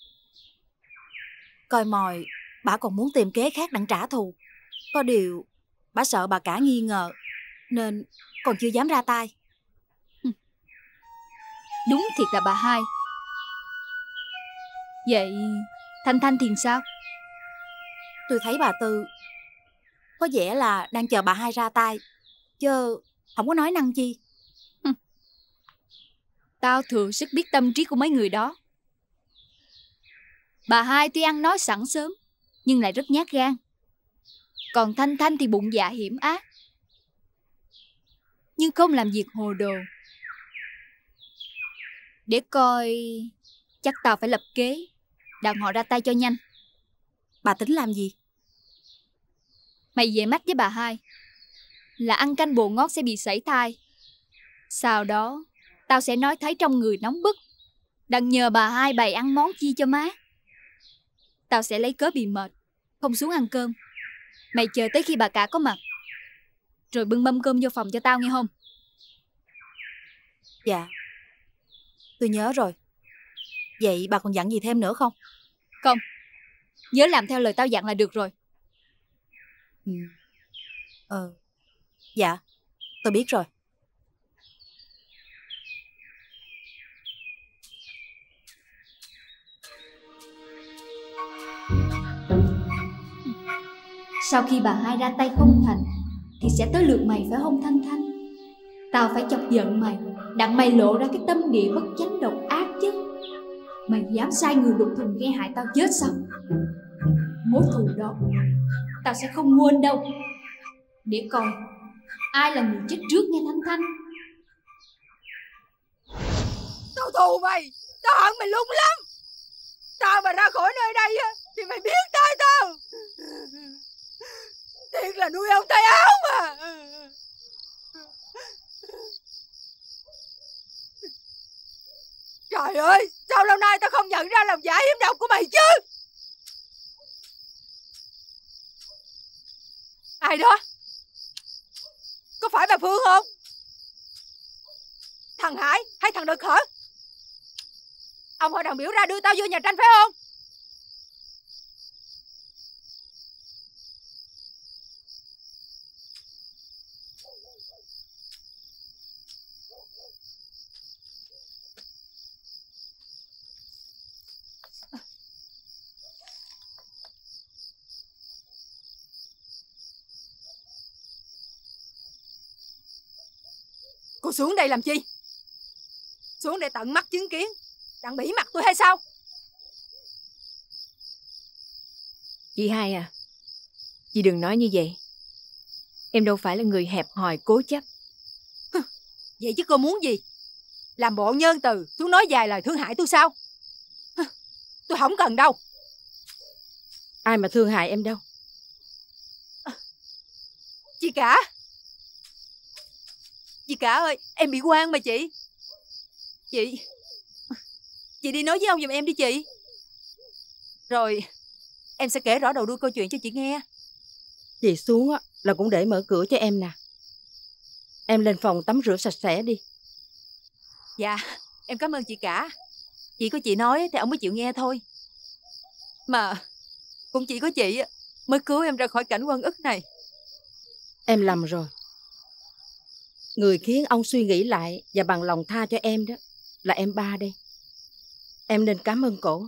Coi mồi, bà còn muốn tìm kế khác đặng trả thù. Có điều, bà sợ bà cả nghi ngờ, nên còn chưa dám ra tay. Đúng thiệt là bà hai. Vậy Thanh Thanh thì sao? Tôi thấy bà Tư có vẻ là đang chờ bà hai ra tay, chứ không có nói năng chi. Tao thừa sức biết tâm trí của mấy người đó. Bà hai tuy ăn nói sẵn sớm nhưng lại rất nhát gan. Còn Thanh Thanh thì bụng dạ hiểm ác, nhưng không làm việc hồ đồ. Để coi, chắc tao phải lập kế đặng họ ra tay cho nhanh. Bà tính làm gì? Mày về mắt với bà hai là ăn canh bồ ngót sẽ bị sảy thai. Sau đó tao sẽ nói thấy trong người nóng bức, đặng nhờ bà hai bày ăn món chi cho má. Tao sẽ lấy cớ bị mệt, không xuống ăn cơm. Mày chờ tới khi bà cả có mặt, rồi bưng mâm cơm vô phòng cho tao nghe không? Dạ, tôi nhớ rồi. Vậy bà còn dặn gì thêm nữa không? Không, nhớ làm theo lời tao dặn là được rồi. Dạ, tôi biết rồi. Sau khi bà hai ra tay không thành thì sẽ tới lượt mày phải không Thanh Thanh? Tao phải chọc giận mày, đặng mày lộ ra cái tâm địa bất chánh độc ác chứ. Mày dám sai người đục thùng gây hại tao chết sao? Mối thù đó tao sẽ không quên đâu. Để coi ai là người chết trước nghe Thanh Thanh. Tao thù mày, tao hận mày lung lắm. Tao mà ra khỏi nơi đây thì mày biết tay tao. Thiệt là nuôi ông tay áo mà. Trời ơi, sao lâu nay tao không nhận ra lòng dạ hiểm độc của mày chứ? Ai đó? Có phải bà Phương không? Thằng Hải hay thằng Đực hả? Ông hội đồng biểu ra đưa tao vô nhà tranh phải không? Cô xuống đây làm chi? Xuống để tận mắt chứng kiến đặng bỉ mặt tôi hay sao? Chị hai à, chị đừng nói như vậy. Em đâu phải là người hẹp hòi cố chấp. Vậy chứ cô muốn gì? Làm bộ nhân từ xuống nói vài lời thương hại tôi sao? Tôi không cần đâu. Ai mà thương hại em đâu. Chị cả. Chị cả ơi, em bị oan mà chị. Chị đi nói với ông giùm em đi chị. Rồi em sẽ kể rõ đầu đuôi câu chuyện cho chị nghe. Chị xuống là cũng để mở cửa cho em nè. Em lên phòng tắm rửa sạch sẽ đi. Dạ, em cảm ơn chị cả. Chỉ có chị nói thì ông mới chịu nghe thôi. Mà cũng chỉ có chị mới cứu em ra khỏi cảnh oan ức này. Em lầm rồi. Người khiến ông suy nghĩ lại và bằng lòng tha cho em đó là em ba đây. Em nên cảm ơn cổ.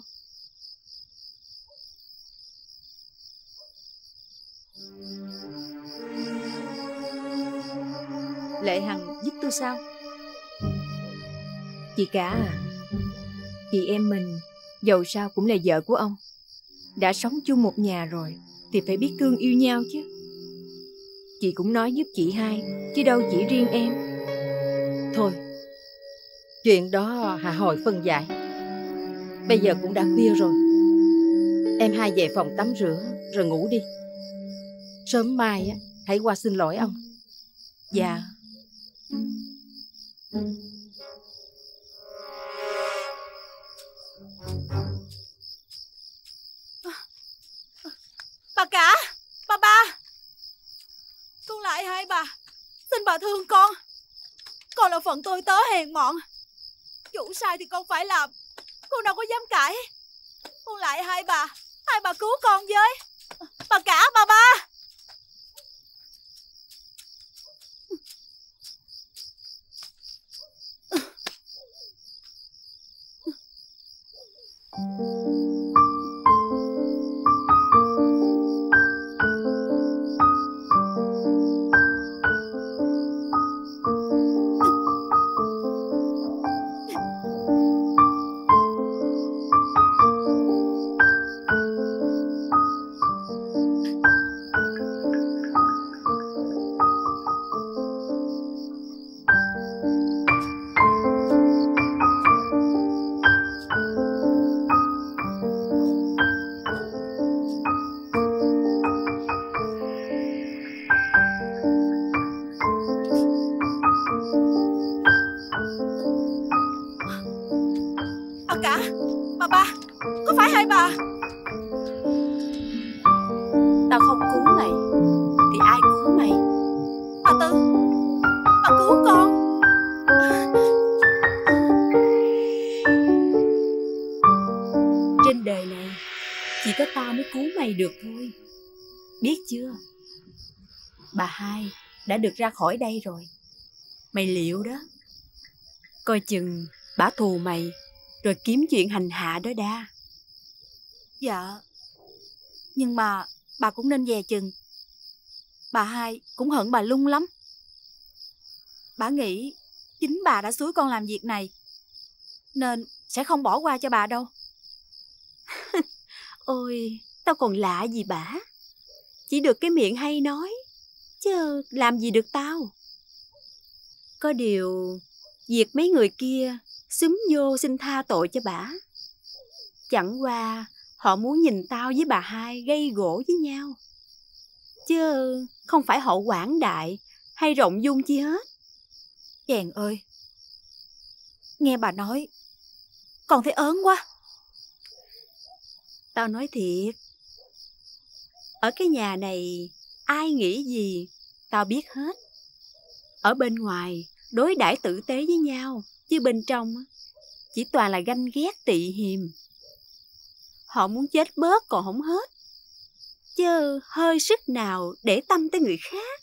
Lệ Hằng giúp tôi sao? Chị cả à, chị em mình dầu sao cũng là vợ của ông. Đã sống chung một nhà rồi thì phải biết thương yêu nhau chứ. Chị cũng nói giúp chị hai, chứ đâu chỉ riêng em. Thôi, chuyện đó Hà hồi phân giải. Bây giờ cũng đã khuya rồi. Em hai về phòng tắm rửa rồi ngủ đi. Sớm mai hãy qua xin lỗi ông. Dạ. Bà cả, bà ba, con lại hai bà. Xin bà thương con là phận tôi tớ hèn mọn. Chủ sai thì con phải làm, con đâu có dám cãi. Con lại hai bà cứu con với. Bà cả, bà ba. Bà cả, bà ba, có phải hai bà? Tao không cứu mày thì ai cứu mày? Bà Tư, bà cứu con. Trên đời này chỉ có tao mới cứu mày được thôi, biết chưa? Bà hai đã được ra khỏi đây rồi. Mày liệu đó. Coi chừng bả thù mày rồi kiếm chuyện hành hạ đó đa. Dạ, nhưng mà bà cũng nên dè chừng. Bà hai cũng hận bà Lung lắm. Bà nghĩ chính bà đã xúi con làm việc này, nên sẽ không bỏ qua cho bà đâu. Ôi, tao còn lạ gì bả. Chỉ được cái miệng hay nói, chứ làm gì được tao. Có điều, việc mấy người kia xúm vô xin tha tội cho bả, chẳng qua họ muốn nhìn tao với bà hai gây gổ với nhau, chứ không phải họ quảng đại hay rộng dung chi hết. Chàng ơi, nghe bà nói con thấy ớn quá. Tao nói thiệt, ở cái nhà này ai nghĩ gì tao biết hết. Ở bên ngoài đối đãi tử tế với nhau, chứ bên trong chỉ toàn là ganh ghét tị hiềm. Họ muốn chết bớt còn không hết, chứ hơi sức nào để tâm tới người khác.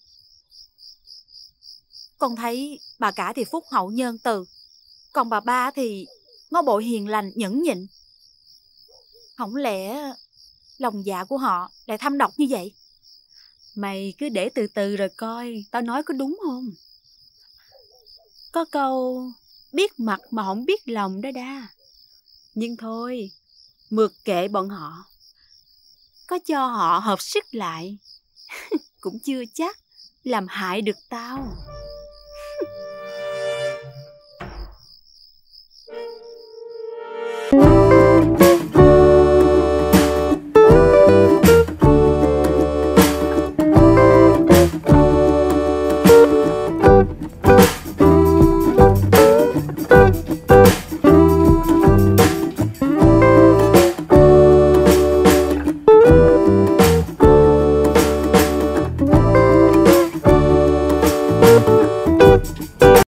Con thấy bà cả thì phúc hậu nhân từ, còn bà ba thì ngó bộ hiền lành nhẫn nhịn. Không lẽ lòng dạ của họ lại thâm độc như vậy? Mày cứ để từ từ rồi coi tao nói có đúng không. Có câu biết mặt mà không biết lòng đó đa. Nhưng thôi, mượt kệ bọn họ. Có cho họ hợp sức lại cũng chưa chắc làm hại được tao.